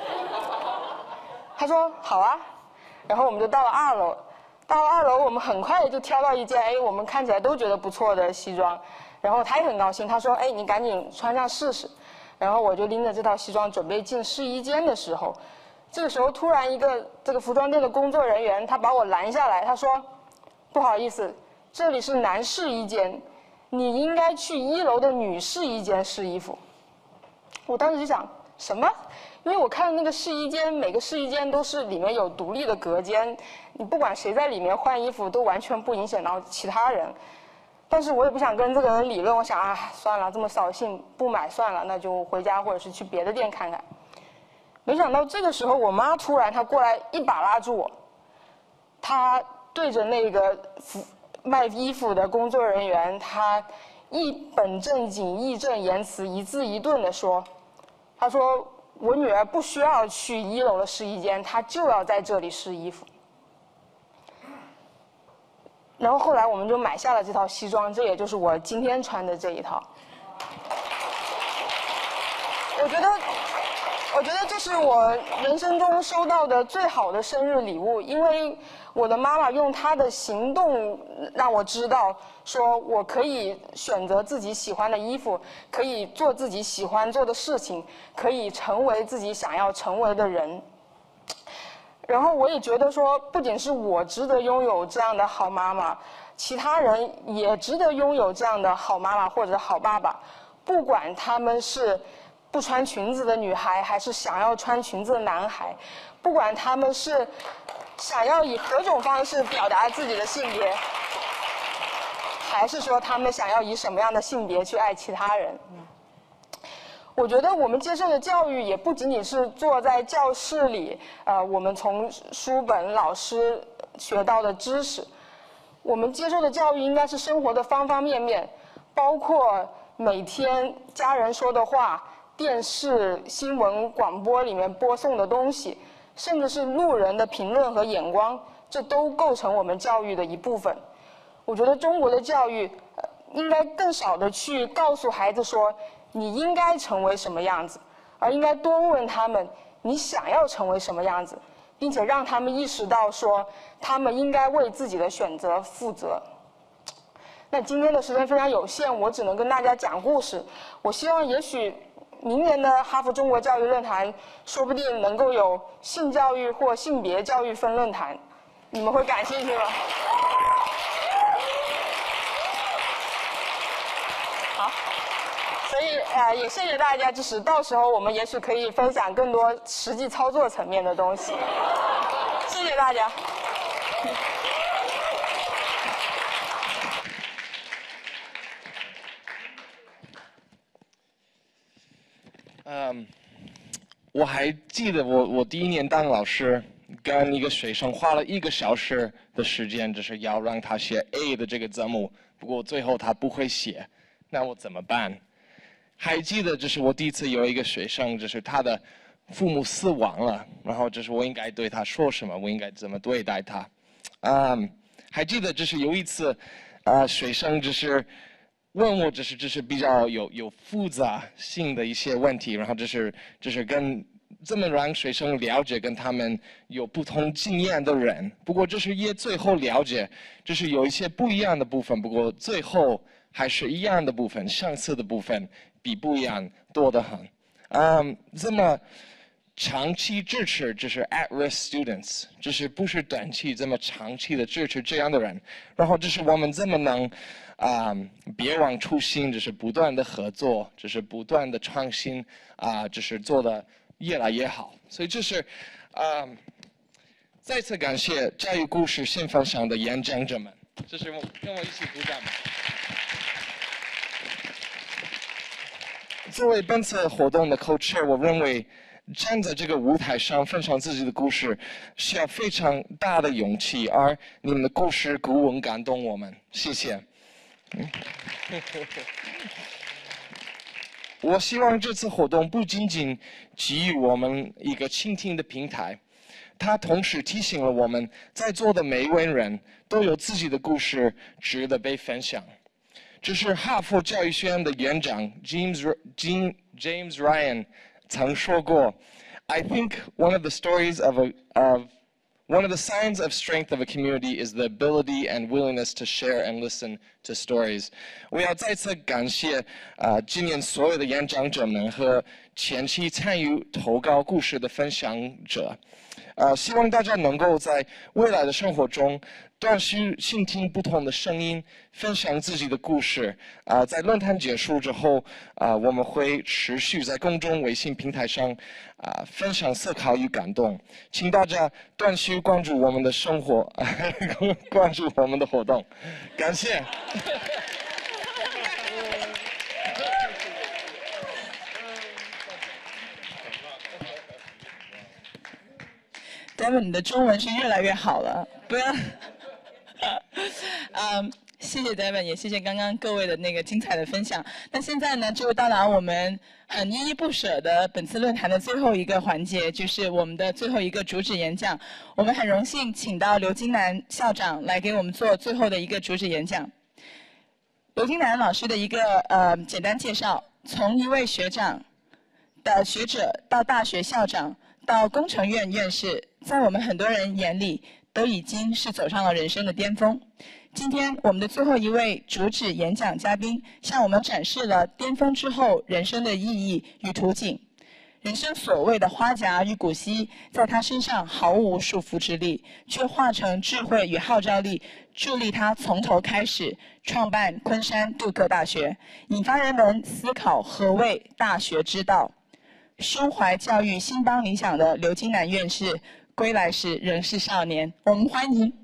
她说好啊，然后我们就到了2楼，到了2楼我们很快就挑到一件我们看起来都觉得不错的西装，然后她也很高兴，她说你赶紧穿上试试，然后我就拎着这套西装准备进试衣间的时候。这个时候，突然一个这个服装店的工作人员，他把我拦下来，他说：“不好意思，这里是男试衣间，你应该去1楼的女试衣间试衣服。”我当时就想， 什么？因为我看那个试衣间，每个试衣间都是里面有独立的隔间，你不管谁在里面换衣服，都完全不影响到其他人。但是我也不想跟这个人理论，我想啊，算了，这么扫兴，不买算了，那就回家或者是去别的店看看。没想到这个时候，我妈突然她过来一把拉住我，她对着那个卖衣服的工作人员，她一本正经、义正言辞、一字一顿地说：“她说我女儿不需要去1楼的试衣间，她就要在这里试衣服。”然后后来我们就买下了这套西装，这也就是我今天穿的这一套。我觉得这是我人生中收到的最好的生日礼物，因为我的妈妈用她的行动让我知道，说我可以选择自己喜欢的衣服，可以做自己喜欢做的事情，可以成为自己想要成为的人。然后我也觉得说，不仅是我值得拥有这样的好妈妈，其他人也值得拥有这样的好妈妈或者好爸爸，不管他们是不穿裙子的女孩，还是想要穿裙子的男孩，不管他们是想要以何种方式表达自己的性别，还是说他们想要以什么样的性别去爱其他人。我觉得我们接受的教育也不仅仅是坐在教室里，我们从书本、老师学到的知识，我们接受的教育应该是生活的方方面面，包括每天家人说的话、电视、新闻、广播里面播送的东西，甚至是路人的评论和眼光，这都构成我们教育的一部分。我觉得中国的教育，应该更少的去告诉孩子说你应该成为什么样子，而应该多问他们你想要成为什么样子，并且让他们意识到说他们应该为自己的选择负责。那今天的时间非常有限，我只能跟大家讲故事。我希望也许明年的哈佛中国教育论坛，说不定能够有性教育或性别教育分论坛，你们会感兴趣吗？好。所以也谢谢大家支持，到时候我们也许可以分享更多实际操作层面的东西。谢谢大家。 我还记得我第1年当老师，跟一个学生花了1个小时的时间，就是要让他写 A 的这个字母，不过最后他不会写，那我怎么办？还记得就是我第一次有一个学生，就是他的父母死亡了，然后就是我应该对他说什么，我应该怎么对待他。还记得就是有一次，学生就是问我就是比较有复杂性的一些问题，然后就是跟这么让学生了解跟他们有不同经验的人，不过就是也最后了解，就是有一些不一样的部分，不过最后还是一样的部分，相似的部分比不一样多得很。这么长期支持就是 at-risk students， 就是不是短期这么长期的支持这样的人，然后就是我们这么能别忘初心，就是不断的合作，就是不断的创新就是做的越来越好。所以就是再次感谢教育故事新分享的演讲者们，就是跟我一起鼓掌吧。作为本次活动的 co-chair， 我认为站在这个舞台上分享自己的故事需要非常大的勇气，而你们的故事鼓舞感动我们，谢谢。我希望这次活动不仅仅给予我们一个倾听的平台，它同时提醒了我们在座的每一位人都有自己的故事值得被分享。这是哈佛教育学院的院长 James Ryan 曾说过 ，I think one of the signs of strength of a community is the ability and willingness to share and listen to stories. 我要再次感谢今年所有的演讲者们和前期参与投稿故事的分享者。希望大家能够在未来的生活中断续倾听不同的声音，分享自己的故事。在论坛结束之后，我们会持续在公众微信平台上分享思考与感动，请大家断续关注我们的生活，关注我们的活动，感谢。 David， 你的中文是越来越好了，不要。谢谢 David， 也谢谢刚刚各位的那个精彩的分享。那现在呢，就到达我们很依依不舍的本次论坛的最后一个环节，就是我们的最后一个主旨演讲。我们很荣幸请到刘金南校长来给我们做最后的一个主旨演讲。刘金南老师的一个简单介绍，从一位学长的学者到大学校长，到工程院院士，在我们很多人眼里都已经是走上了人生的巅峰。今天我们的最后一位主旨演讲嘉宾向我们展示了巅峰之后人生的意义与图景。人生所谓的花甲与古稀，在他身上毫无束缚之力，却化成智慧与号召力，助力他从头开始创办昆山杜克大学，引发人们思考何谓大学之道。胸怀教育兴邦理想的刘金南院士，归来时仍是少年。我们欢迎。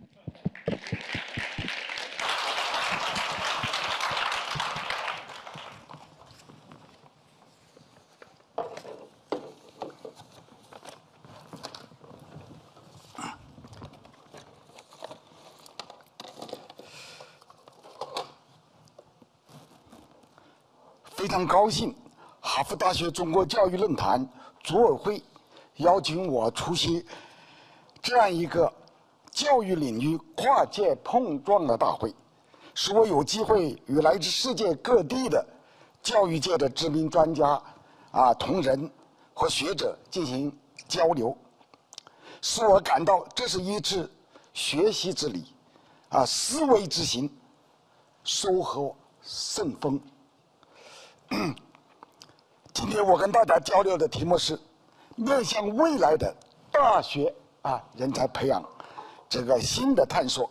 非常高兴，哈佛大学中国教育论坛组委会邀请我出席这样一个教育领域跨界碰撞的大会，使我有机会与来自世界各地的教育界的知名专家、同仁和学者进行交流，使我感到这是一次学习之旅，思维之行，收获甚丰。今天我跟大家交流的题目是面向未来的大学人才培养这个新的探索。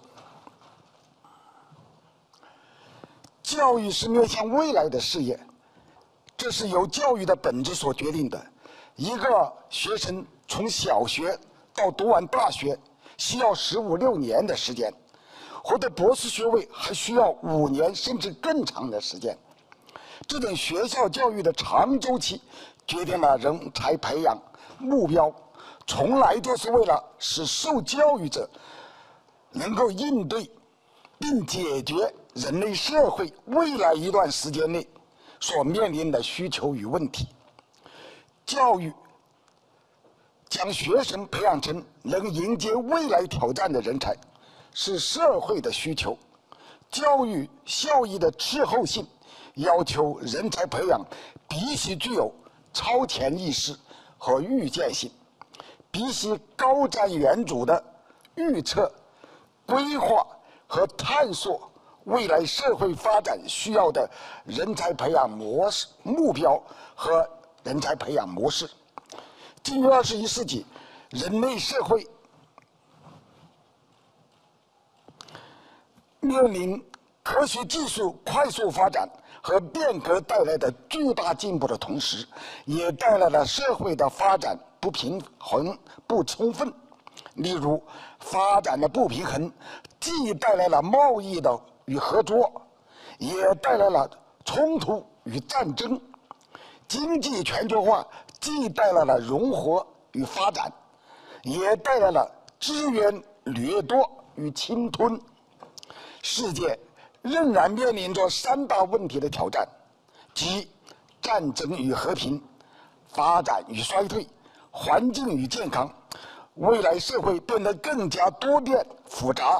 教育是面向未来的事业，这是由教育的本质所决定的。一个学生从小学到读完大学需要15、16年的时间，获得博士学位还需要5年甚至更长的时间。这种学校教育的长周期决定了人才培养目标，从来都是为了使受教育者能够应对并解决人类社会未来一段时间内所面临的需求与问题。教育将学生培养成能迎接未来挑战的人才，是社会的需求。教育效益的滞后性要求人才培养必须具有超前意识和预见性，必须高瞻远瞩的预测、规划和探索未来社会发展需要的人才培养模式、目标和人才培养模式。进入21世纪，人类社会面临科学技术快速发展和变革带来的巨大进步的同时，也带来了社会的发展不平衡、不充分。例如，发展的不平衡既带来了贸易的与合作，也带来了冲突与战争。经济全球化既带来了融合与发展，也带来了资源掠夺与侵吞。世界仍然面临着3大问题的挑战，即战争与和平、发展与衰退、环境与健康。未来社会变得更加多变、复杂、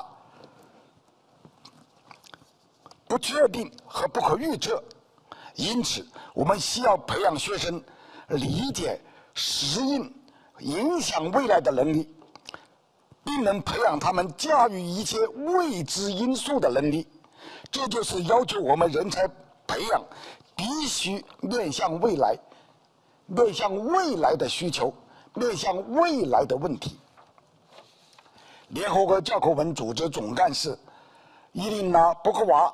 不确定和不可预测，因此我们需要培养学生理解、适应、影响未来的能力，并能培养他们驾驭一切未知因素的能力。这就是要求我们人才培养必须面向未来， 面向未来的需求，面向未来的问题。联合国教科文组织总干事伊琳娜·布克娃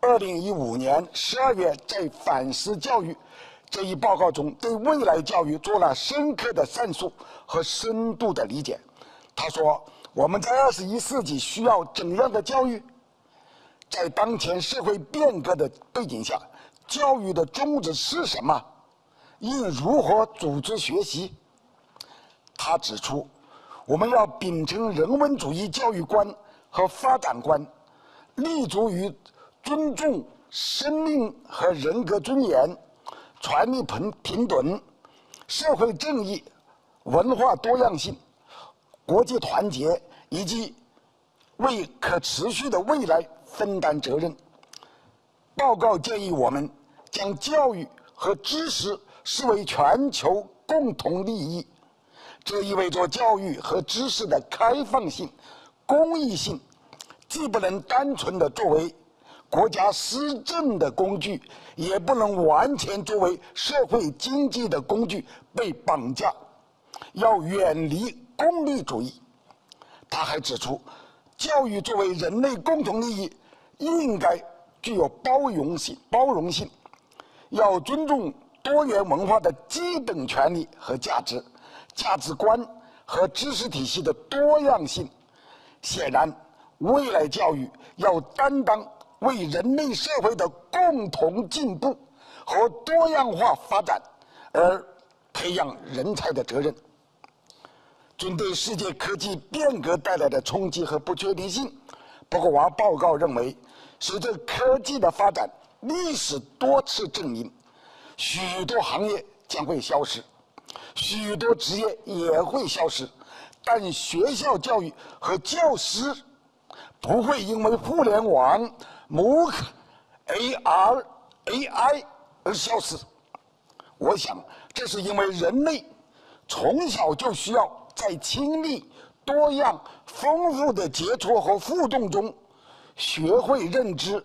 2015年12月在反思教育这一报告中，对未来教育做了深刻的阐述和深度的理解。他说：“我们在21世纪需要怎样的教育？在当前社会变革的背景下，教育的宗旨是什么？应如何组织学习？”他指出，我们要秉承人文主义教育观和发展观，立足于尊重生命和人格尊严、权利平等、社会正义、文化多样性、国际团结以及为可持续的未来分担责任。报告建议我们将教育和知识视为全球共同利益，这意味着教育和知识的开放性、公益性，既不能单纯的作为国家施政的工具，也不能完全作为社会经济的工具被绑架，要远离功利主义。他还指出，教育作为人类共同利益，应该具有包容性，要尊重多元文化的基本权利和价值观和知识体系的多样性。显然，未来教育要担当为人类社会的共同进步和多样化发展而培养人才的责任。针对世界科技变革带来的冲击和不确定性，博格娃报告认为，随着科技的发展，历史多次证明，许多行业将会消失，许多职业也会消失，但学校教育和教师不会因为互联网、MOOC、AR、AI 而消失。我想，这是因为人类从小就需要在亲密、多样、丰富的接触和互动中学会认知，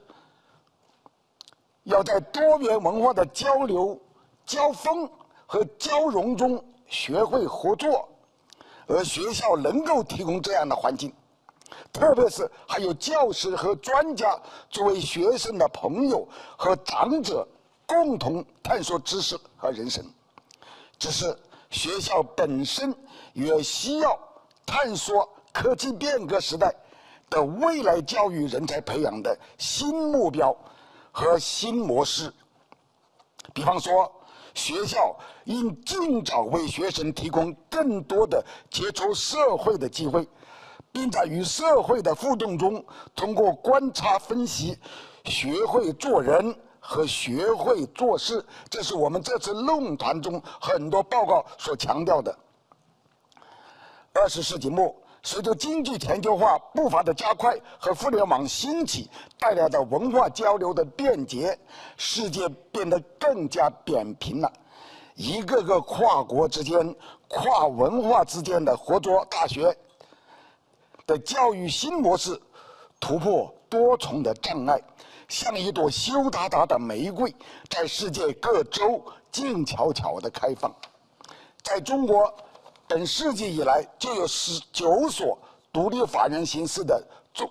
要在多元文化的交流、交锋和交融中学会合作，而学校能够提供这样的环境，特别是还有教师和专家作为学生的朋友和长者，共同探索知识和人生。只是学校本身也需要探索科技变革时代的未来教育人才培养的新目标和新模式。比方说，学校应尽早为学生提供更多的接触社会的机会，并在与社会的互动中，通过观察分析，学会做人和学会做事。这是我们这次论坛中很多报告所强调的。20世纪末，随着经济全球化步伐的加快和互联网兴起带来的文化交流的便捷，世界变得更加扁平了。一个个跨国之间、跨文化之间的合作大学的教育新模式突破多重的障碍，像一朵羞答答的玫瑰，在世界各州静悄悄地开放。在中国，本世纪以来就有19所独立法人形式的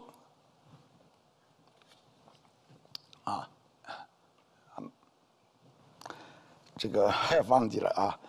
这个还忘记了啊，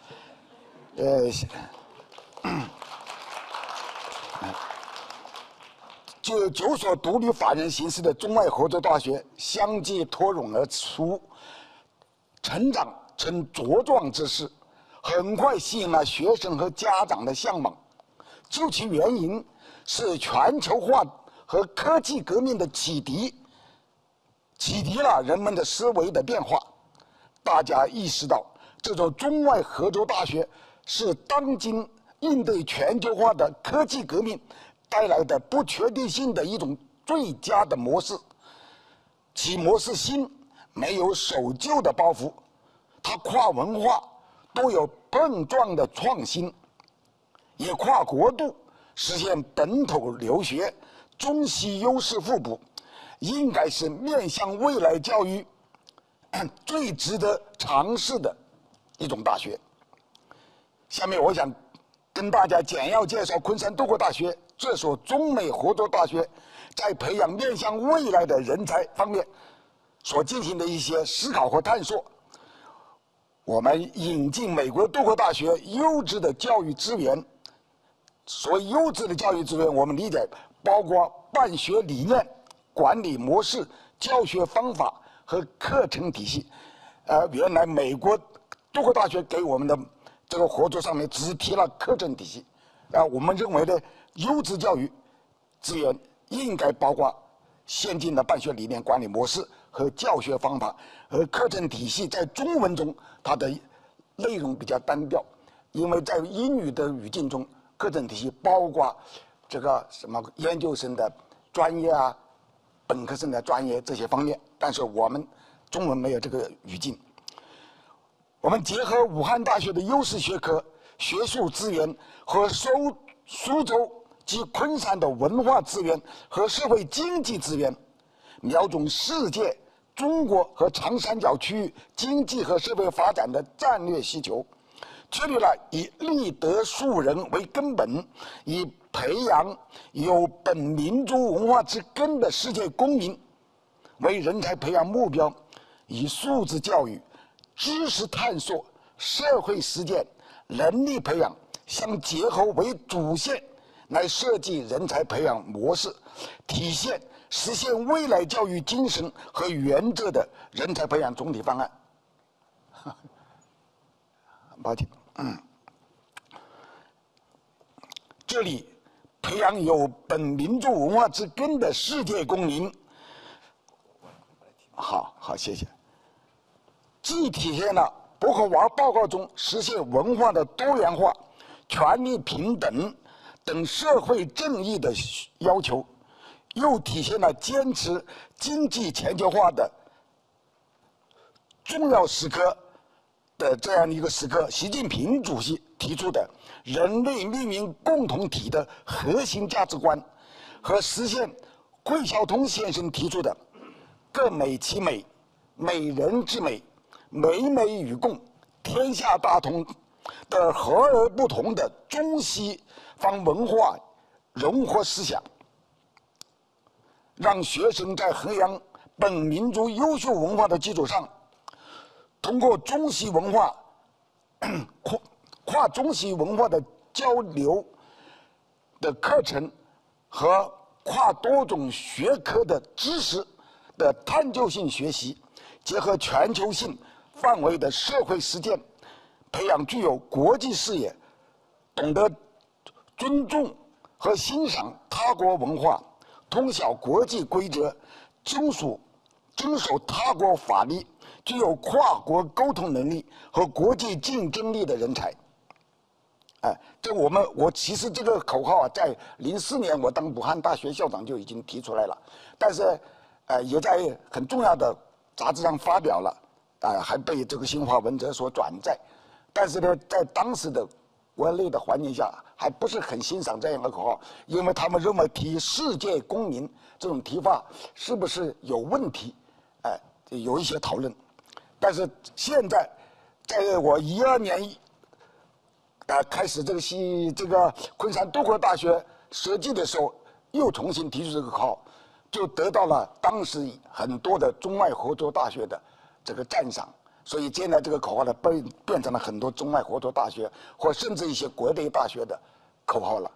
就有9所独立法人形式的中外合作大学相继脱颖而出，成长成茁壮之势，很快吸引了学生和家长的向往。究其原因，是全球化和科技革命的启迪了人们的思维的变化。大家意识到，这种中外合作大学是当今应对全球化的科技革命带来的不确定性的一种最佳的模式。其模式新，没有守旧的包袱，它跨文化，都有碰撞的创新，也跨国度，实现本土留学，中西优势互补，应该是面向未来教育最值得尝试的一种大学。 下面我想跟大家简要介绍昆山多国大学这所中美合作大学在培养面向未来的人才方面所进行的一些思考和探索。我们引进美国多国大学优质的教育资源，所谓优质的教育资源，我们理解包括办学理念、管理模式、教学方法和课程体系。原来美国多国大学给我们的这个合作上面只提了课程体系，我们认为的优质教育资源应该包括先进的办学理念、管理模式和教学方法，而课程体系在中文中它的内容比较单调，因为在英语的语境中，课程体系包括这个什么研究生的专业啊、本科生的专业这些方面，但是我们中文没有这个语境。我们结合武汉大学的优势学科、学术资源和苏州及昆山的文化资源和社会经济资源，瞄准世界、中国和长三角区域经济和社会发展的战略需求，确立了以立德树人为根本，以培养有本民族文化之根的世界公民为人才培养目标，以素质教育、知识探索、社会实践、能力培养相结合为主线来设计人才培养模式，体现实现未来教育精神和原则的人才培养总体方案。抱歉，这里培养有本民族文化之根的世界公民。好，谢谢。既体现了博克娃报告中实现文化的多元化、权利平等等社会正义的要求，又体现了坚持经济全球化的重要时刻的这样一个时刻，习近平主席提出的人类命运共同体的核心价值观，和实现桂小通先生提出的各美其美、美人之美、美美与共、天下大同的和而不同的中西方文化融合思想，让学生在弘扬本民族优秀文化的基础上，通过中西文化跨中西文化的交流的课程和跨多种学科的知识的探究性学习，结合全球性范围的社会实践，培养具有国际视野、懂得尊重和欣赏他国文化、通晓国际规则、遵守他国法律、具有跨国沟通能力和国际竞争力的人才。我其实这个口号在04年我当武汉大学校长就已经提出来了，但是也在很重要的杂志上发表了，还被这个新华文摘所转载。但是呢，在当时的国内的环境下，还不是很欣赏这样的口号，因为他们认为提世界公民这种提法是不是有问题，有一些讨论。但是现在，在我12年开始这个昆山多国大学设计的时候，又重新提出这个口号，就得到了当时很多的中外合作大学的这个赞赏。所以现在这个口号呢，变成了很多中外合作大学或甚至一些国内大学的口号了。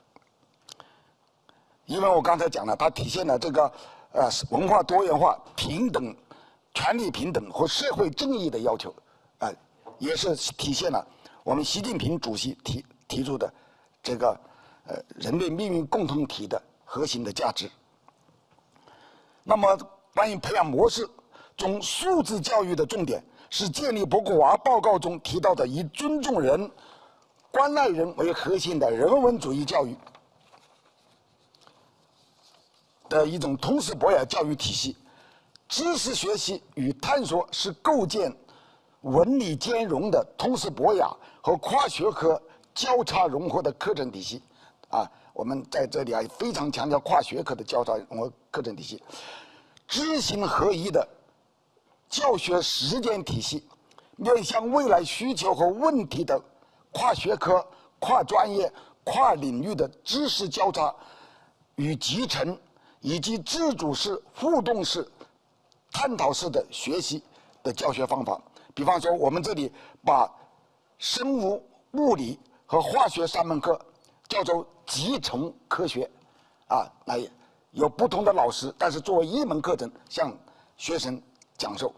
因为我刚才讲了，它体现了这个文化多元化、平等、权利平等和社会正义的要求，也是体现了我们习近平主席提出的这个人类命运共同体的核心的价值。那么关于培养模式中素质教育的重点是建立博克娃报告中提到的以尊重人、关爱人为核心的人文主义教育的一种通识博雅教育体系。知识学习与探索是构建文理兼容的通识博雅和跨学科交叉融合的课程体系。我们在这里非常强调跨学科的交叉融合课程体系，知行合一的教学实践体系，面向未来需求和问题的跨学科、跨专业、跨领域的知识交叉与集成，以及自主式、互动式、探讨式的学习的教学方法。比方说，我们这里把生物、物理和化学3门课叫做集成科学，那有不同的老师，但是作为一门课程向学生讲授。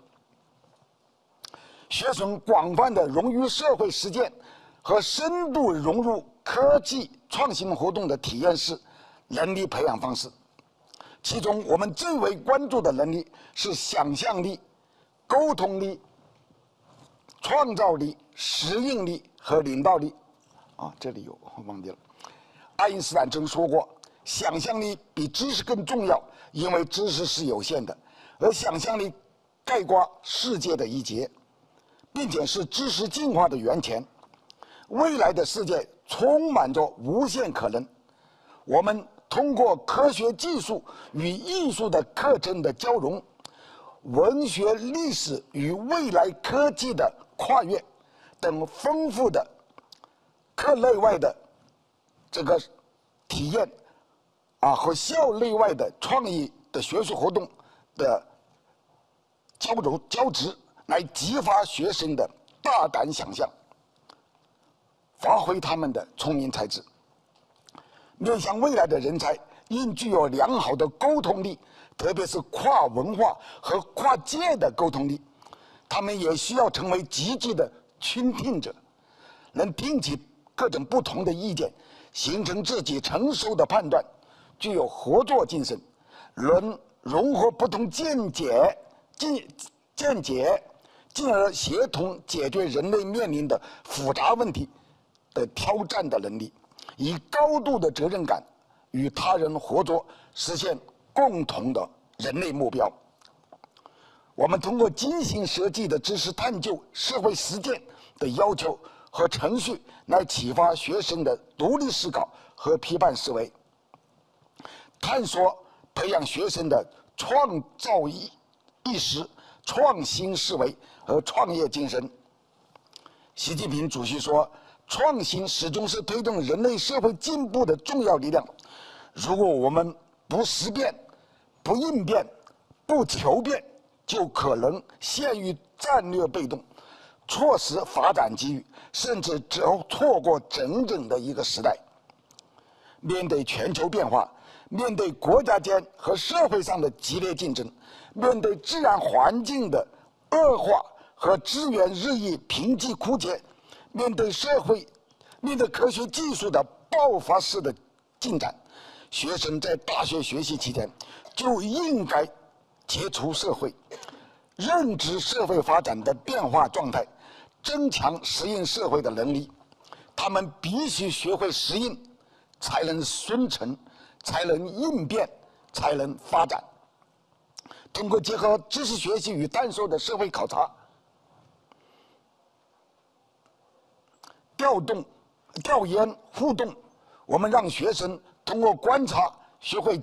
学生广泛的融于社会实践和深度融入科技创新活动的体验式能力培养方式。其中我们最为关注的能力是想象力、沟通力、创造力、适应力和领导力。这里有我忘记了。爱因斯坦曾说过，想象力比知识更重要，因为知识是有限的，而想象力概括世界的一切，并且是知识进化的源泉。未来的世界充满着无限可能。我们通过科学技术与艺术的课程的交融，文学历史与未来科技的跨越等丰富的课内外的这个体验和校内外的创意的学术活动的交织，来激发学生的大胆想象，发挥他们的聪明才智。面向未来的人才应具有良好的沟通力，特别是跨文化和跨界的沟通力。他们也需要成为积极的倾听者，能听取各种不同的意见，形成自己成熟的判断，具有合作精神，能融合不同见解，进而协同解决人类面临的复杂问题的挑战的能力，以高度的责任感与他人合作，实现共同的人类目标。我们通过精心设计的知识探究、社会实践的要求和程序，来启发学生的独立思考和批判思维，探索培养学生的创造意识、创新思维和创业精神。习近平主席说，创新始终是推动人类社会进步的重要力量。如果我们不思变、不应变、不求变，就可能陷于战略被动，错失发展机遇，甚至错过整整的一个时代。面对全球变化，面对国家间和社会上的激烈竞争，面对自然环境的恶化和资源日益贫瘠枯竭，面对科学技术的爆发式的进展，学生在大学学习期间就应该接触社会，认知社会发展的变化状态，增强适应社会的能力。他们必须学会适应，才能生存，才能应变，才能发展。通过结合知识学习与探索的社会考察、调研、互动，我们让学生通过观察学会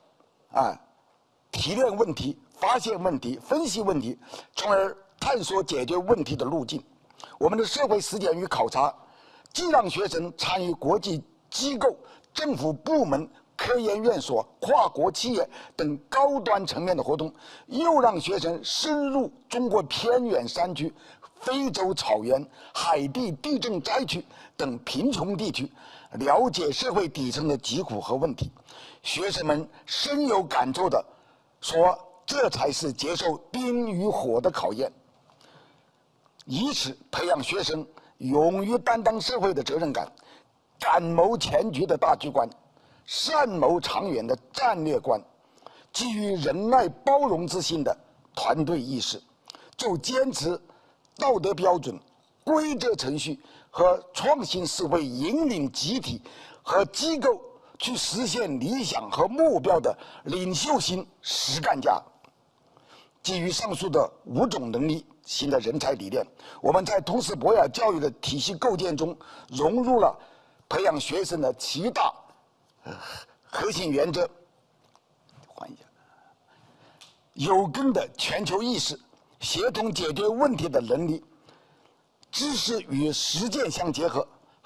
提炼问题、发现问题、分析问题，从而探索解决问题的路径。我们的社会实践与考察，既让学生参与国际机构、政府部门、科研院所、跨国企业等高端层面的活动，又让学生深入中国偏远山区、非洲草原、海地地震灾区等贫穷地区，了解社会底层的疾苦和问题。学生们深有感触地说，这才是接受冰与火的考验。以此培养学生勇于担当社会的责任感，敢谋全局的大局观，善谋长远的战略观，基于仁爱包容之心的团队意识，就坚持道德标准、规则程序和创新思维，引领集体和机构去实现理想和目标的领袖型实干家。基于上述的5种能力型的人才理念，我们在通识博雅教育的体系构建中，融入了培养学生的7大核心原则。换一下，有根的全球意识，协同解决问题的能力，知识与实践相结合，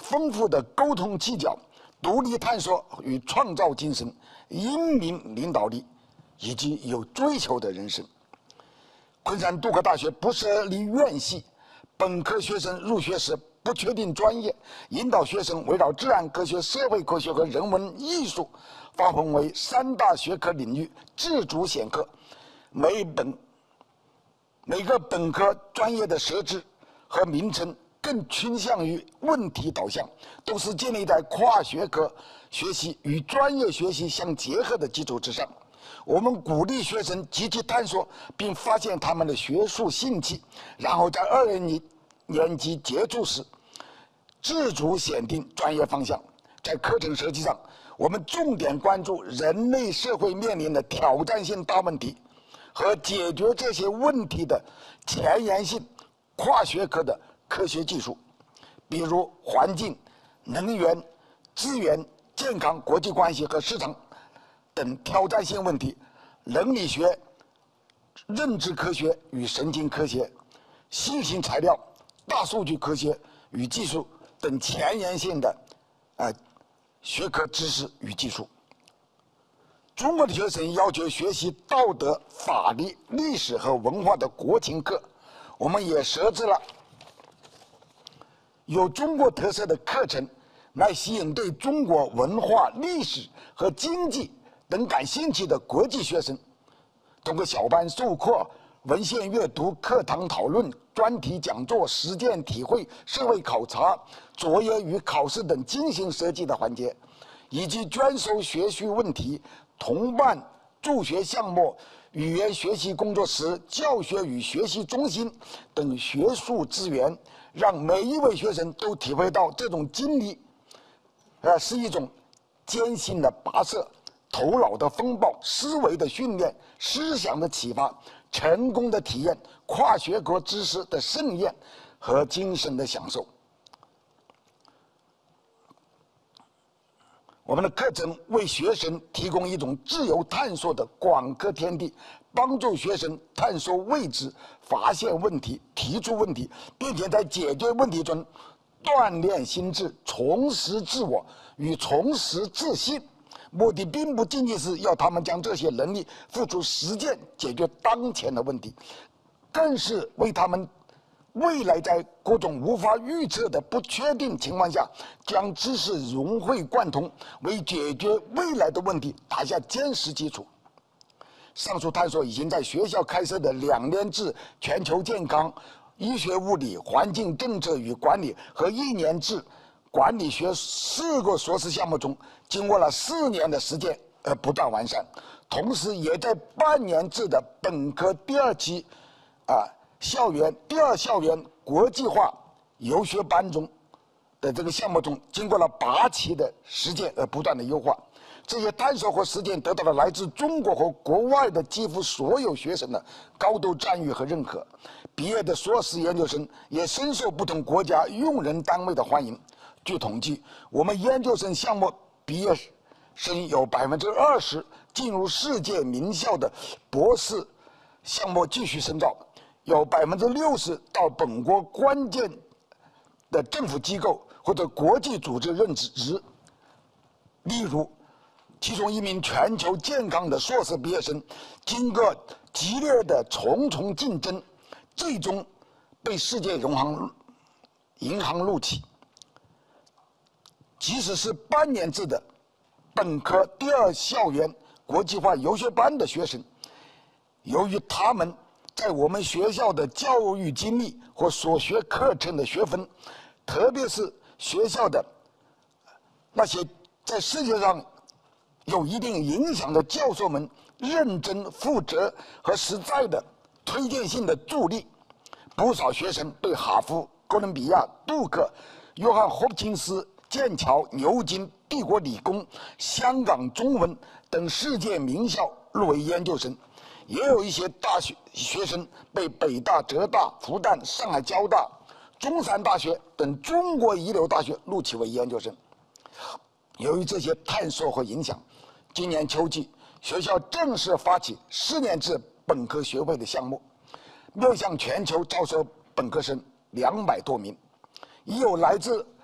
丰富的沟通技巧、独立探索与创造精神、英明领导力，以及有追求的人生。昆山杜克大学不设立院系，本科学生入学时不确定专业，引导学生围绕自然科学、社会科学和人文艺术划分为3大学科领域，自主选课。每个本科专业的设置和名称更倾向于问题导向，都是建立在跨学科学习与专业学习相结合的基础之上。我们鼓励学生积极探索，并发现他们的学术兴趣，然后在2年级结束时自主选定专业方向。在课程设计上，我们重点关注人类社会面临的挑战性大问题和解决这些问题的前沿性跨学科的科学技术，比如环境、能源、资源、健康、国际关系和市场等挑战性问题，伦理学、认知科学与神经科学、新型材料、大数据科学与技术等前沿性的学科知识与技术。中国的学生要求学习道德、法律、历史和文化的国情课，我们也设置了有中国特色的课程，来吸引对中国文化、历史和经济等感兴趣的国际学生。通过小班授课、文献阅读、课堂讨论、专题讲座、实践体会、社会考察、作业与考试等精心设计的环节，以及捐收学习问题、同伴助学项目、语言学习工作室、教学与学习中心等学术资源，让每一位学生都体会到这种经历是一种艰辛的跋涉、头脑的风暴、思维的训练、思想的启发、成功的体验、跨学科知识的盛宴和精神的享受。我们的课程为学生提供一种自由探索的广阔天地，帮助学生探索未知、发现问题、提出问题，并且在解决问题中锻炼心智、重拾自我与重拾自信。目的并不仅仅是要他们将这些能力付诸实践，解决当前的问题，更是为他们未来在各种无法预测的不确定情况下，将知识融会贯通，为解决未来的问题打下坚实基础。上述探索已经在学校开设的2年制全球健康、医学物理、环境政策与管理和1年制管理学4个硕士项目中，经过了4年的实践而不断完善，同时也在半年制的本科第2期第2校园国际化游学班中的这个项目中，经过了8期的实践而不断的优化。这些探索和实践得到了来自中国和国外的几乎所有学生的高度赞誉和认可。毕业的硕士研究生也深受不同国家用人单位的欢迎。据统计，我们研究生项目毕业生有20%进入世界名校的博士项目继续深造，有60%到本国关键的政府机构或者国际组织任职。例如，其中一名全球健康的硕士毕业生，经过激烈的重重竞争，最终被世界银行录取。即使是半年制的本科第2校园国际化游学班的学生，由于他们在我们学校的教育经历和所学课程的学分，特别是学校的那些在世界上有一定影响的教授们认真负责和实在的推荐性的助力，不少学生被哈佛、哥伦比亚、杜克、约翰霍普金斯、剑桥、牛津、帝国理工、香港中文等世界名校入围研究生，也有一些大学生被北大、浙大、复旦、上海交大、中山大学等中国一流大学录取为研究生。由于这些探索和影响，今年秋季学校正式发起4年制本科学位的项目，面向全球招收本科生200多名，已有来自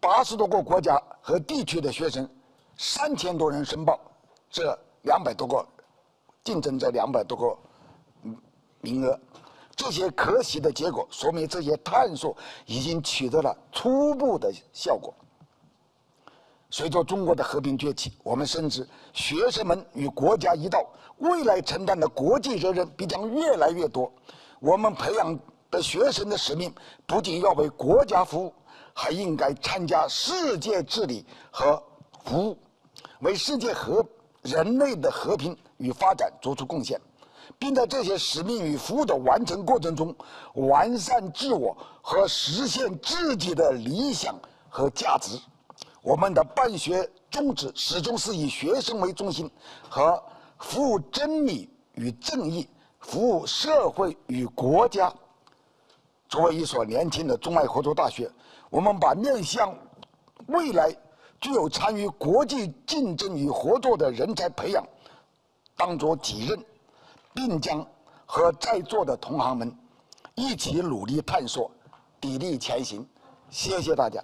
80多个国家和地区的学生，3000多人申报，这200多个竞争这200多个名额。这些可喜的结果说明这些探索已经取得了初步的效果。随着中国的和平崛起，我们深知学生们与国家一道，未来承担的国际责任必将越来越多。我们培养的学生的使命不仅要为国家服务，还应该参加世界治理和服务，为世界和人类的和平与发展做出贡献，并在这些使命与服务的完成过程中，完善自我和实现自己的理想和价值。我们的办学宗旨始终是以学生为中心，和服务真理与正义，服务社会与国家。作为一所年轻的中外合作大学，我们把面向未来具有参与国际竞争与合作的人才培养当作己任，并将和在座的同行们一起努力探索，砥砺前行。谢谢大家。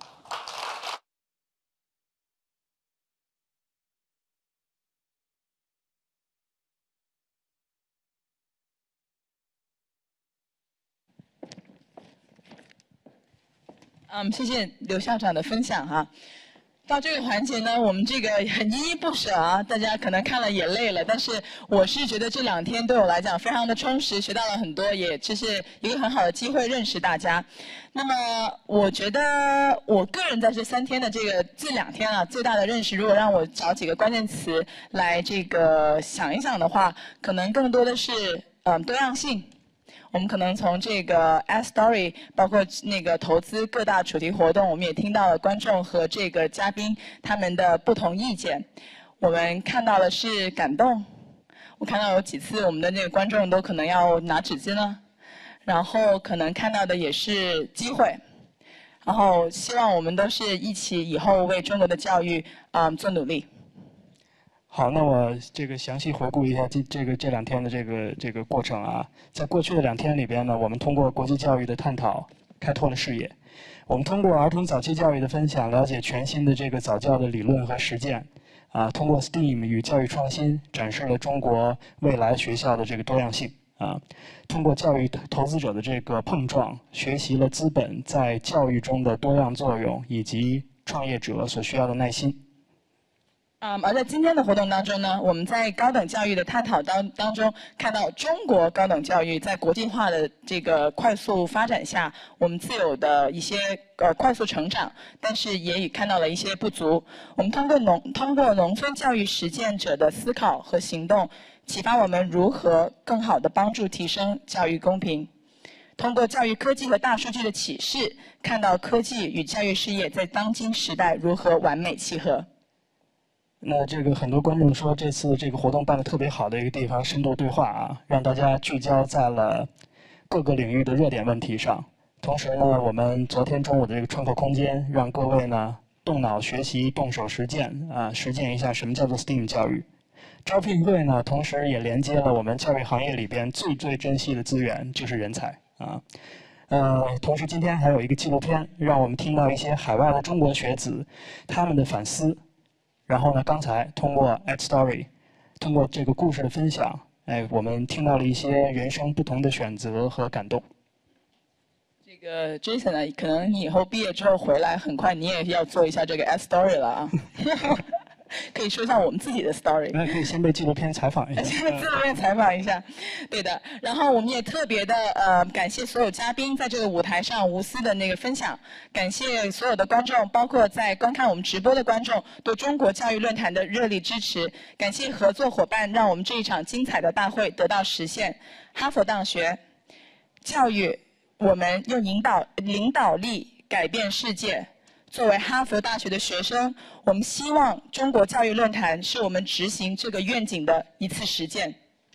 谢谢刘校长的分享哈。到这个环节呢，我们这个很依依不舍啊，大家可能看了也累了，但是我是觉得这2天对我来讲非常的充实，学到了很多，也这是一个很好的机会认识大家。那么我觉得我个人在这3天的这2天啊，最大的认识，如果让我找几个关键词来这个想一想的话，可能更多的是多样性。我们可能从这个 AskStory， 包括那个投资各大主题活动，我们也听到了观众和这个嘉宾他们的不同意见。我们看到的是感动，我看到有几次我们的那个观众都可能要拿纸巾了，然后可能看到的也是机会，然后希望我们都是一起以后为中国的教育做努力。 好，那我这个详细回顾一下这2天的这个过程啊。在过去的2天里边呢，我们通过国际教育的探讨，开拓了视野。我们通过儿童早期教育的分享，了解全新的这个早教的理论和实践。通过 STEAM 与教育创新，展示了中国未来学校的这个多样性。通过教育投资者的这个碰撞，学习了资本在教育中的多样作用，以及创业者所需要的耐心。 而在今天的活动当中呢，我们在高等教育的探讨当中看到中国高等教育在国际化的这个快速发展下，我们自有的一些快速成长，但是也看到了一些不足。我们通过农村教育实践者的思考和行动，启发我们如何更好地帮助提升教育公平。通过教育科技和大数据的启示，看到科技与教育事业在当今时代如何完美契合。 那这个很多观众说，这次这个活动办得特别好的一个地方，深度对话啊，让大家聚焦在了各个领域的热点问题上。同时呢，我们昨天中午的这个创客空间，让各位呢动脑学习、动手实践实践一下什么叫做 STEAM 教育。招聘会呢，同时也连接了我们教育行业里边最珍惜的资源，就是人才啊。同时今天还有一个纪录片，让我们听到一些海外的中国学子他们的反思。然后呢，刚才通过 AskStory， 通过这个故事的分享，我们听到了一些人生不同的选择和感动。 这个 Jason 呢，可能你以后毕业之后回来，很快你也要做一下这个 AskStory 了啊。可以说一下我们自己的 story。 那可以先被纪录片采访一下。 纪录片采访一下，对的。然后我们也特别的感谢所有嘉宾在这个舞台上无私的那个分享，感谢所有的观众，包括在观看我们直播的观众对中国教育论坛的热力支持，感谢合作伙伴，让我们这一场精彩的大会得到实现。哈佛大学教育，我们用领导力改变世界。作为哈佛大学的学生，我们希望中国教育论坛是我们执行这个愿景的一次实践。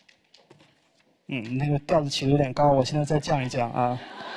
那个调子起得有点高，我现在再降一降啊。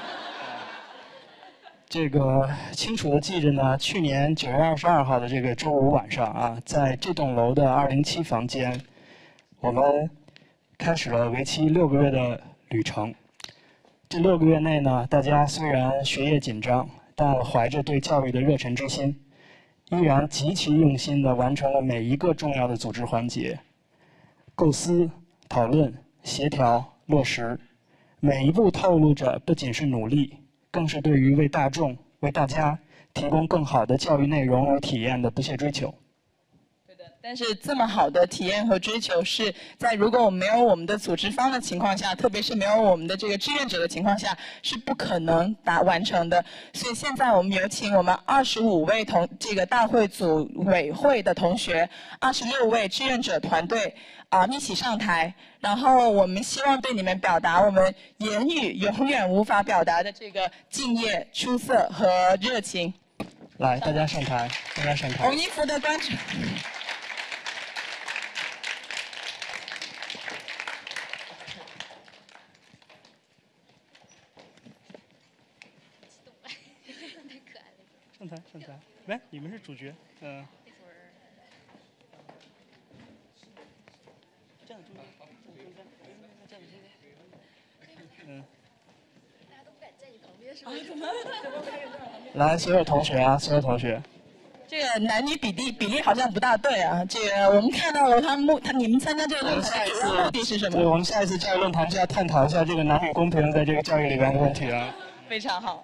这个清楚的记着呢，去年9月22号的这个周五晚上啊，在这栋楼的207房间，我们开始了为期6个月的旅程。这6个月内呢，大家虽然学业紧张， 但怀着对教育的热忱之心，依然极其用心地完成了每一个重要的组织环节，构思、讨论、协调、落实，每一步透露着不仅是努力，更是对于为大众、为大家提供更好的教育内容与体验的不懈追求。 但是这么好的体验和追求是在如果我们没有我们的组织方的情况下，特别是没有我们的这个志愿者的情况下，是不可能完成的。所以现在我们有请我们25位这个大会组委会的同学，26位志愿者团队一起上台，然后我们希望对你们表达我们言语永远无法表达的这个敬业、出色和热情。 来，大家上台，大家上台。 红衣服的观众。 上台，来，你们是主角，这样大家都不敢站你旁边，是吗？ 来，所有同学啊，所有同学。 这个男女比例好像不大对啊。这个我们看到了你们参加这个论坛主要目的是什么？ 对，我们下一次教育论坛就要探讨一下这个男女公平在这个教育里边的问题啊。 非常好。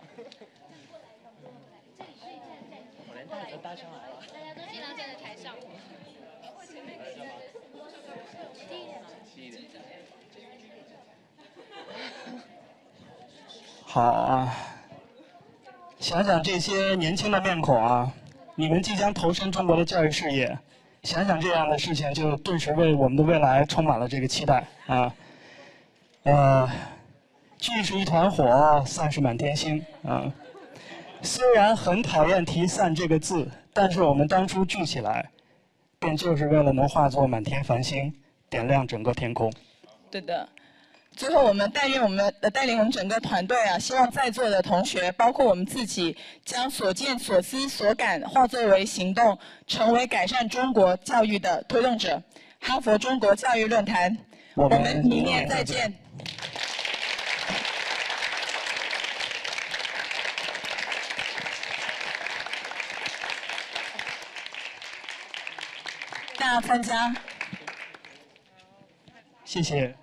大家都尽量站在台上。 好啊，想想这些年轻的面孔啊，你们即将投身中国的教育事业，想想这样的事情，就顿时为我们的未来充满了这个期待啊。聚是一团火，散是满天星啊。虽然很讨厌提散这个字，但是我们当初聚起来，便就是为了能化作满天繁星，点亮整个天空。 对的。最后，我们带领我们整个团队啊，希望在座的同学，包括我们自己，将所见所思所感化作为行动，成为改善中国教育的推动者。哈佛中国教育论坛，我们明年再见。大家参加， 谢谢。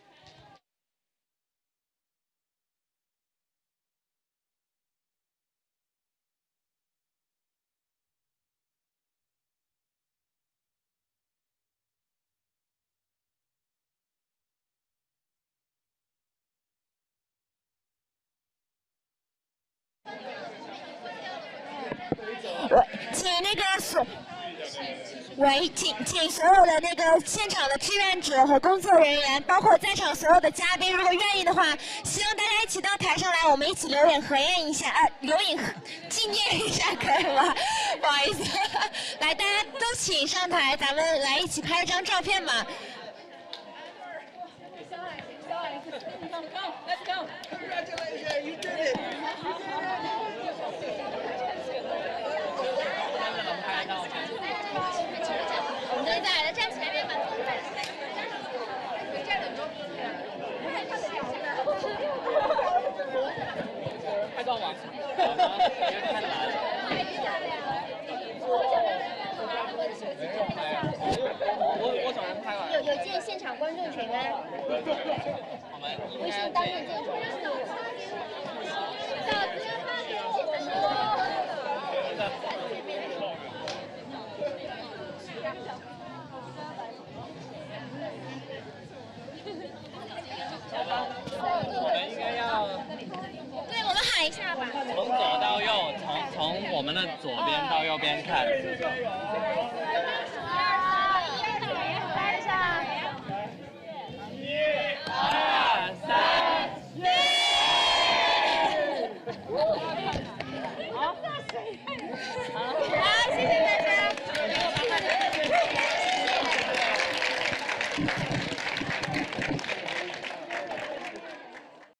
请所有的那个现场的志愿者和工作人员，包括在场所有的嘉宾，如果愿意的话，希望大家一起到台上来，我们一起留影合影一下，留影纪念一下，可以吗？不好意思，来，大家都请上台，咱们来一起拍一张照片嘛。 Let's go. Congratulations, you did it. 我们这再来站前面吧。站稳住。 拍照吗？太难了。我找人拍完。 有见现场观众群吗？ 我们微信当面见传。小资发给我们说。 我们应该要。 对，我们喊一下吧。 从左到右，从我们的左边到右边看。